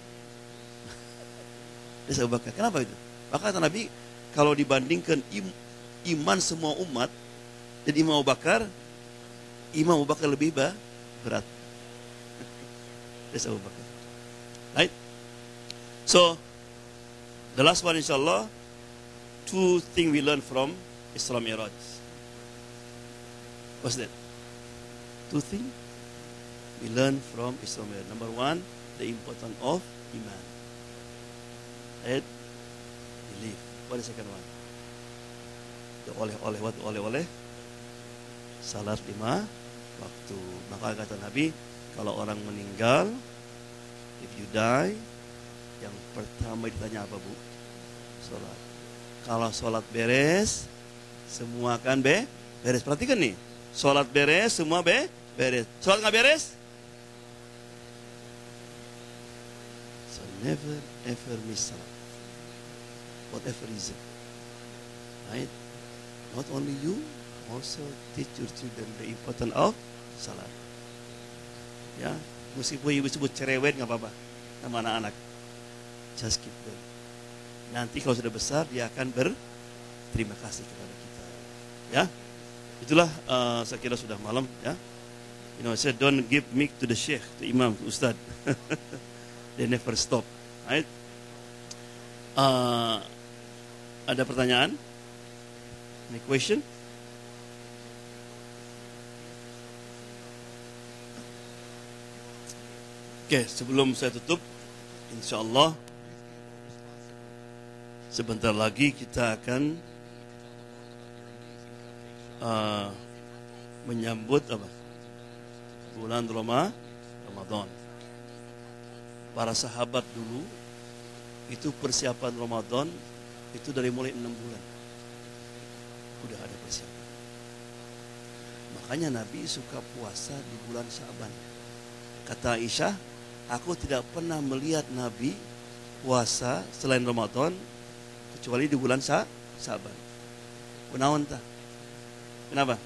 That's Abu Bakar. Kenapa itu? Maka kata Nabi, kalau dibandingkan iman semua umat dan Imam Abu Bakar lebih berat. That's Abu Bakar. Right? So, the last one insyaAllah, two things we learn from Isra Miraj. What's that? Two things we learn from Isra Miraj. Number one, the importance of Iman. Right? Belief. What is the second one? The oleh-oleh. Salat 5 waktu. Maka kata Nabi, kalau orang meninggal, if you die, yang pertama ditanya apa, Bu? Salat. Kalau salat beres, semua akan beres. Perhatikan nih, salat beres, semua beres. Salat nggak beres? So never ever miss salat. Whatever reason. Right? Not only you, also teach your children the importance of salat. Ya, meskipun ibu sebut cerewet nggak apa-apa sama anak-anak. Just keep them. Nanti kalau sudah besar dia akan berterima kasih kepada kita. Ya, itulah saya kira sudah malam. Ya, You know, I said, don't give mic to the sheikh, to imam, to ustad. They never stop. Right? Ada pertanyaan? Any question? Oke, sebelum saya tutup, insyaallah sebentar lagi kita akan menyambut apa? Bulan Ramadan. Para sahabat dulu itu persiapan Ramadan itu dari mulai 6 bulan. Udah ada persiapan. Makanya Nabi suka puasa di bulan Syaban. Kata Aisyah, aku tidak pernah melihat Nabi puasa selain Ramadan kecuali di bulan Syaban. Kunaon tah? Kenapa?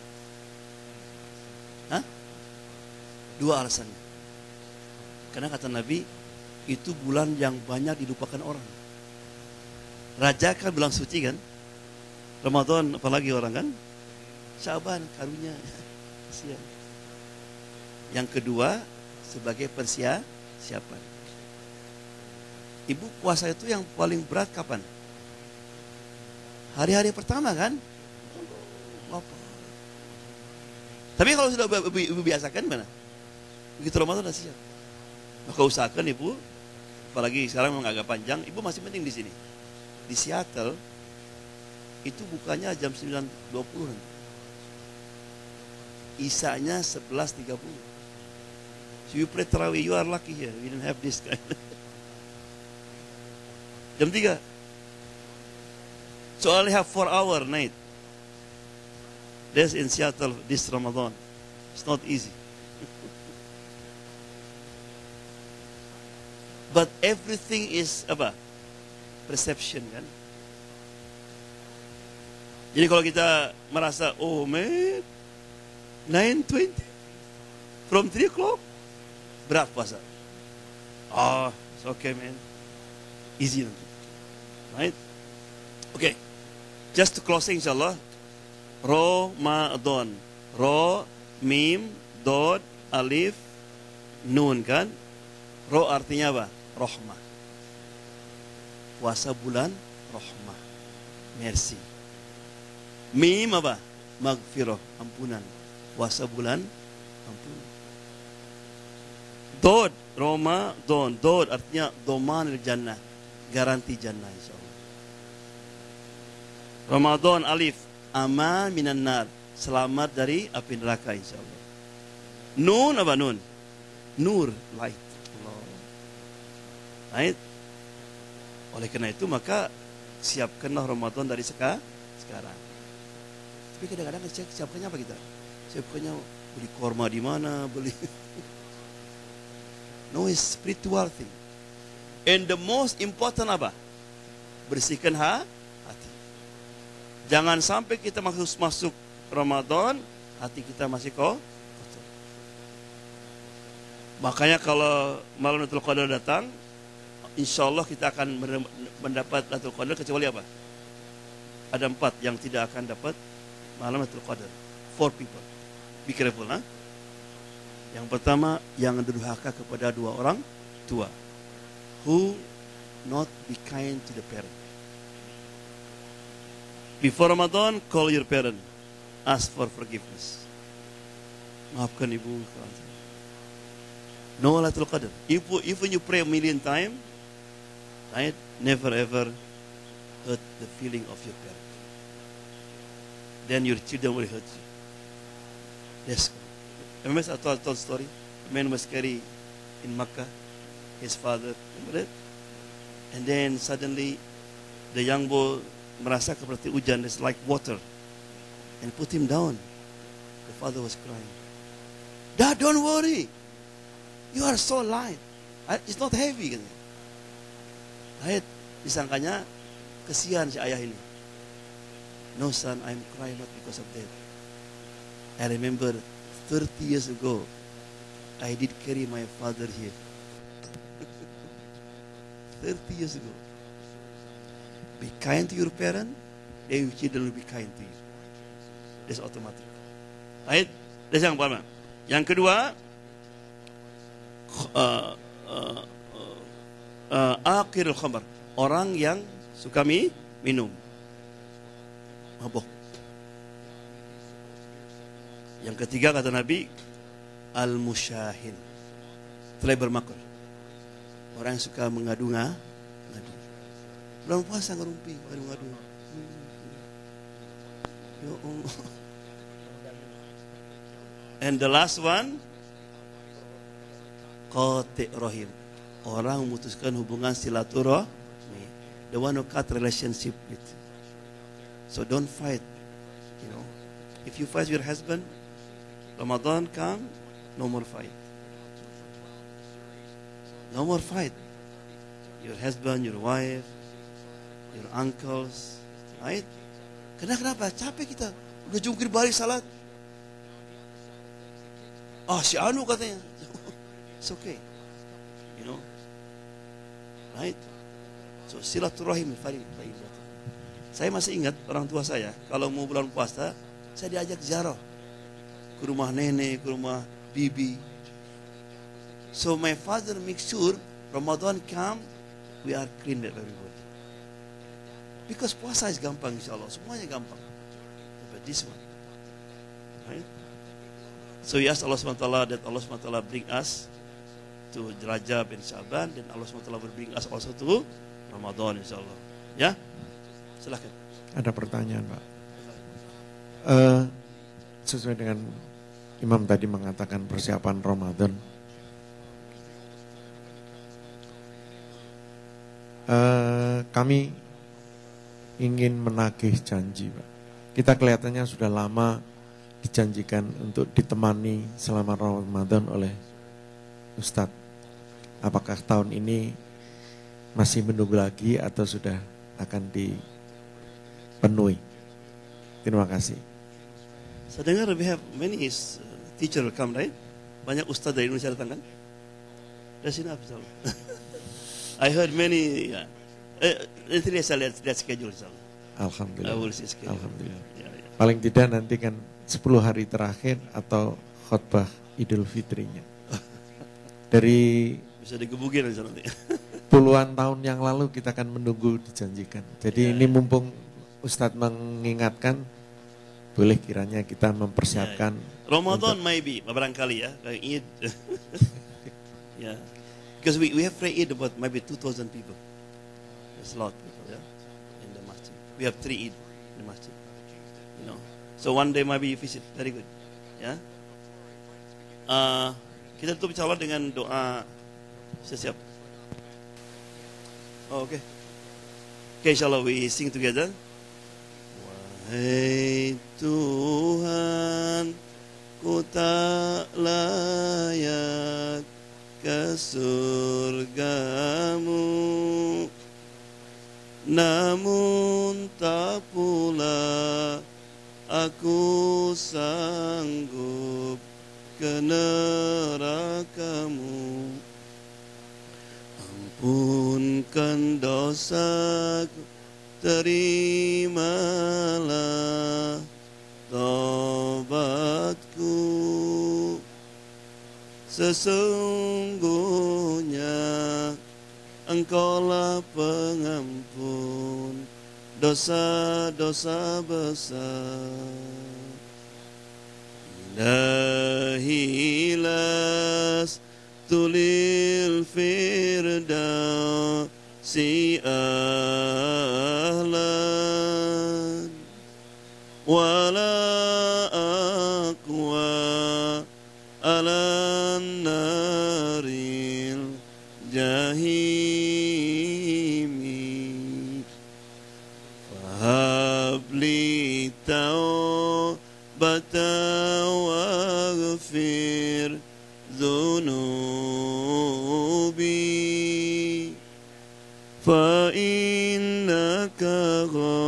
Hah? Dua alasannya. Karena kata Nabi, itu bulan yang banyak dilupakan orang. Raja kan bulan suci kan? Ramadan apalagi orang kan? Syaban karunya. Kasihan. Yang kedua, sebagai persiapan. Ibu puasa itu yang paling berat kapan? Hari-hari pertama kan? Apa? Tapi kalau sudah ibu biasakan mana? Begitu Ramadan sudah siap. Maka usahakan ibu, apalagi sekarang memang agak panjang, ibu masih penting di sini. Di Seattle itu bukanya jam 9.20 nanti. Isanya 11.30. So you pray tarawih, you are lucky here. We don't have this kind. Jam 3. So I only have 4 hour night. That's in Seattle this Ramadan. It's not easy. But everything is apa? Perception kan. Jadi kalau kita merasa, oh man, 9:20 from 3 o'clock, berat puasa. Oh, it's okay man. Easy nanti. Right? Okay. Just to closing insyaAllah. Ramadan. Ro, mim, dod, alif, nun kan. Ro artinya apa? Rahmah. Puasa bulan rahmah. Mercy. Mim apa? Magfirah. Ampunan. Puasa bulan ampunan. Dod, Ramadan. Dod artinya domanil jannah. Garanti jannah insyaAllah. Ramadan alif. Aman minan nar. Selamat dari api neraka insyaAllah. Nun apa nun? Nur, light. Right? Oleh karena itu maka siapkanlah Ramadan dari sekarang. Tapi kadang-kadang siapkannya apa kita? Siapkannya beli korma di mana, beli. No, it's spiritual thing. And the most important apa? Bersihkan hati. Jangan sampai kita masuk Ramadan, hati kita masih kotor. Makanya kalau malam Lailatul Qadar datang, insya Allah kita akan mendapat Lailatul Qadar kecuali apa? Ada 4 yang tidak akan dapat malam Lailatul Qadar. 4 people. Be careful, huh? Yang pertama, yang durhaka kepada 2 orang tua. Who not be kind to the parent. Before Ramadan, call your parent. Ask for forgiveness. Maafkan ibu. No Lailatul Qadar. Even you pray a million times, right? Never ever hurt the feeling of your parent. Then your children will hurt you. Yes. Remember I told story? A man was carried in Makkah, his father, remember that? And then suddenly the young boy merasa seperti hujan, it's like water, and put him down. The father was crying. Dad, don't worry. You are so light. It's not heavy. Right? Disangkanya kesian si ayah ini. No son, I'm crying not because of that. I remember 30 years ago, I did carry my father here. 30 years ago. Be kind to your parent, then your children will be kind to you. That's automatic. Right? That's yang pertama. Yang kedua, akhirul khamar, orang yang suka minum, mabuk. Yang ketiga kata Nabi, al-musyahin, telebar makar, orang yang suka mengadu-ngadu. Bulan puasa ngerumpi, ngadu-ngadu. Ya Allah. And the last one, qati' rahim, orang memutuskan hubungan silaturahmi, the one who cut relationship with. So don't fight, you know. If you fight your husband, Ramadan come, no more fight. No more fight. Your husband, your wife, your uncles, right? Kenapa? Capek kita. Udah jungkir balik salat. Si Anu katanya. It's okay. You know? Right? So silaturahim paling. Saya masih ingat orang tua saya, kalau mau bulan puasa, saya diajak ziarah ke rumah nenek, ke rumah bibi. So my father make sure Ramadan come, we are clean with everybody. Because puasa is gampang, insya Allah, semuanya gampang. But this one, right? So we ask Allah SWT that Allah SWT bring us to Rajab and Syaban, dan Allah SWT will bring us also to Ramadan, insya Allah. Ya, silakan. Ada pertanyaan, Pak. Sesuai dengan Imam tadi mengatakan persiapan Ramadan. Kami ingin menagih janji, Pak. Kita kelihatannya sudah lama dijanjikan untuk ditemani selama Ramadan oleh Ustadz. Apakah tahun ini masih menunggu lagi atau sudah akan dipenuhi? Terima kasih. Saya dengar we have many teacher will come, right? Banyak ustaz dari Indonesia datang kan? That's enough, insyaAllah. I heard many. Nanti saya lihat schedule, insyaAllah. Alhamdulillah. I will see schedule. Alhamdulillah. Ya. Paling tidak nanti kan 10 hari terakhir atau khutbah Idul Fitrinya. Dari bisa digebukin nanti. Puluhan tahun yang lalu kita akan menunggu dijanjikan. Jadi ini mumpung Ustadz mengingatkan, boleh kiranya kita mempersiapkan. Ramadan maybe, barangkali ya, kayak Eid. Ya. Because we have prayer Eid about maybe 2,000 people. There's a lot of people, yeah, in the masjid. We have 3 Eid in the masjid. You know. So one day maybe you visit, very good. Ya. Kita tutup insya Allah dengan doa. Siap. Oh, okay. Okay, insyaAllah we sing together. Wahai Tuhan, ku tak layak ke surgamu, namun tak pula aku sanggup ke nerakamu. Ampunkan dosaku, terimalah tobatku. Sesungguhnya Engkaulah pengampun dosa-dosa besar. Ilahi las tulil firdausi ahlan wala aqwa ala naril jahimi fahabli taubatan waghfir dhunubi fa innaka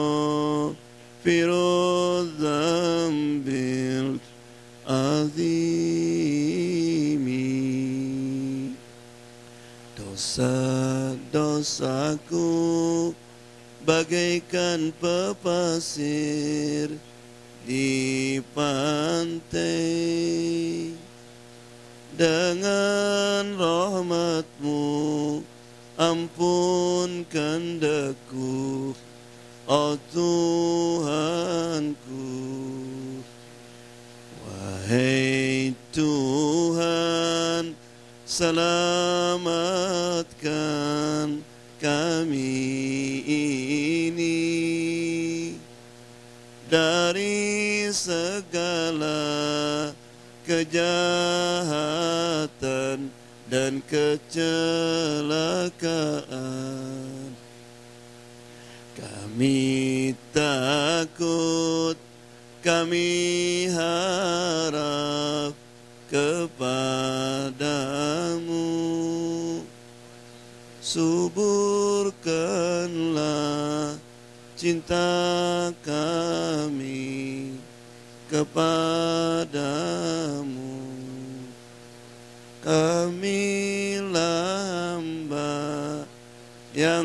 ghafirudz dzambil azimi. Dosa-dosaku bagaikan pepasir di pantai, dengan rahmat-Mu, ampunkan daku, oh Tuhanku. Wahai Tuhan, selamatkan kami ini dari segala kejahatan dan kecelakaan. Kami takut, kami harap kepadamu. Suburkanlah cinta kami kepadamu. Kamilah hamba yang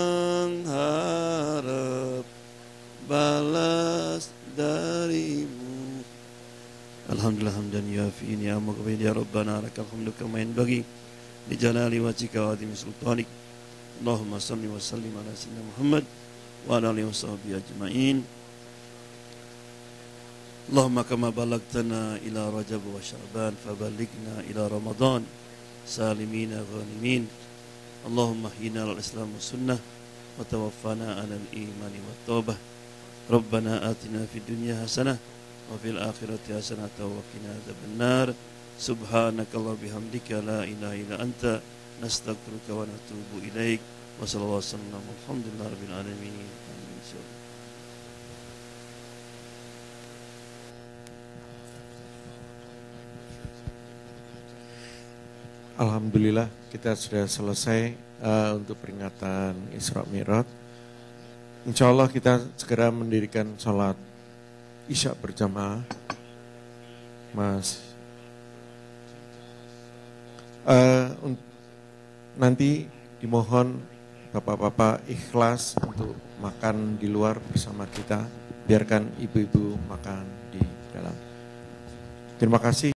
mengharap balas darimu. Alhamdulillah hamdan yuafi ni'amahu wa ya rabbana lakal hamdu kama yanbaghi li jalali wajhika wa 'azimi sultanik. Allahumma shalli wa sallim ala sayyidina Muhammad wa ala alihi washabbihi ajma'in. Allahumma kama balagtana ila Rajab wa Sya'ban faballighna ila Ramadan salimina ghanimin. Allahumma hina al-islam wa sunnah wa tawaffana ala al-iman wa tawbah. Rabbana atina fid dunya hasanah wa fil akhirati hasanah wa qina adzabannar. Subhanakallahumma bihamdika la ilaha illa anta nastaghfiruka wa natubu ilaik. Wa sallallahu alaihi wasallam. Alhamdulillahirabbil alamin. Alhamdulillah kita sudah selesai untuk peringatan Isra Mi'raj. Insya Allah kita segera mendirikan sholat Isya berjamaah. Mas, nanti dimohon bapak-bapak ikhlas untuk makan di luar bersama kita. Biarkan ibu-ibu makan di dalam. Terima kasih.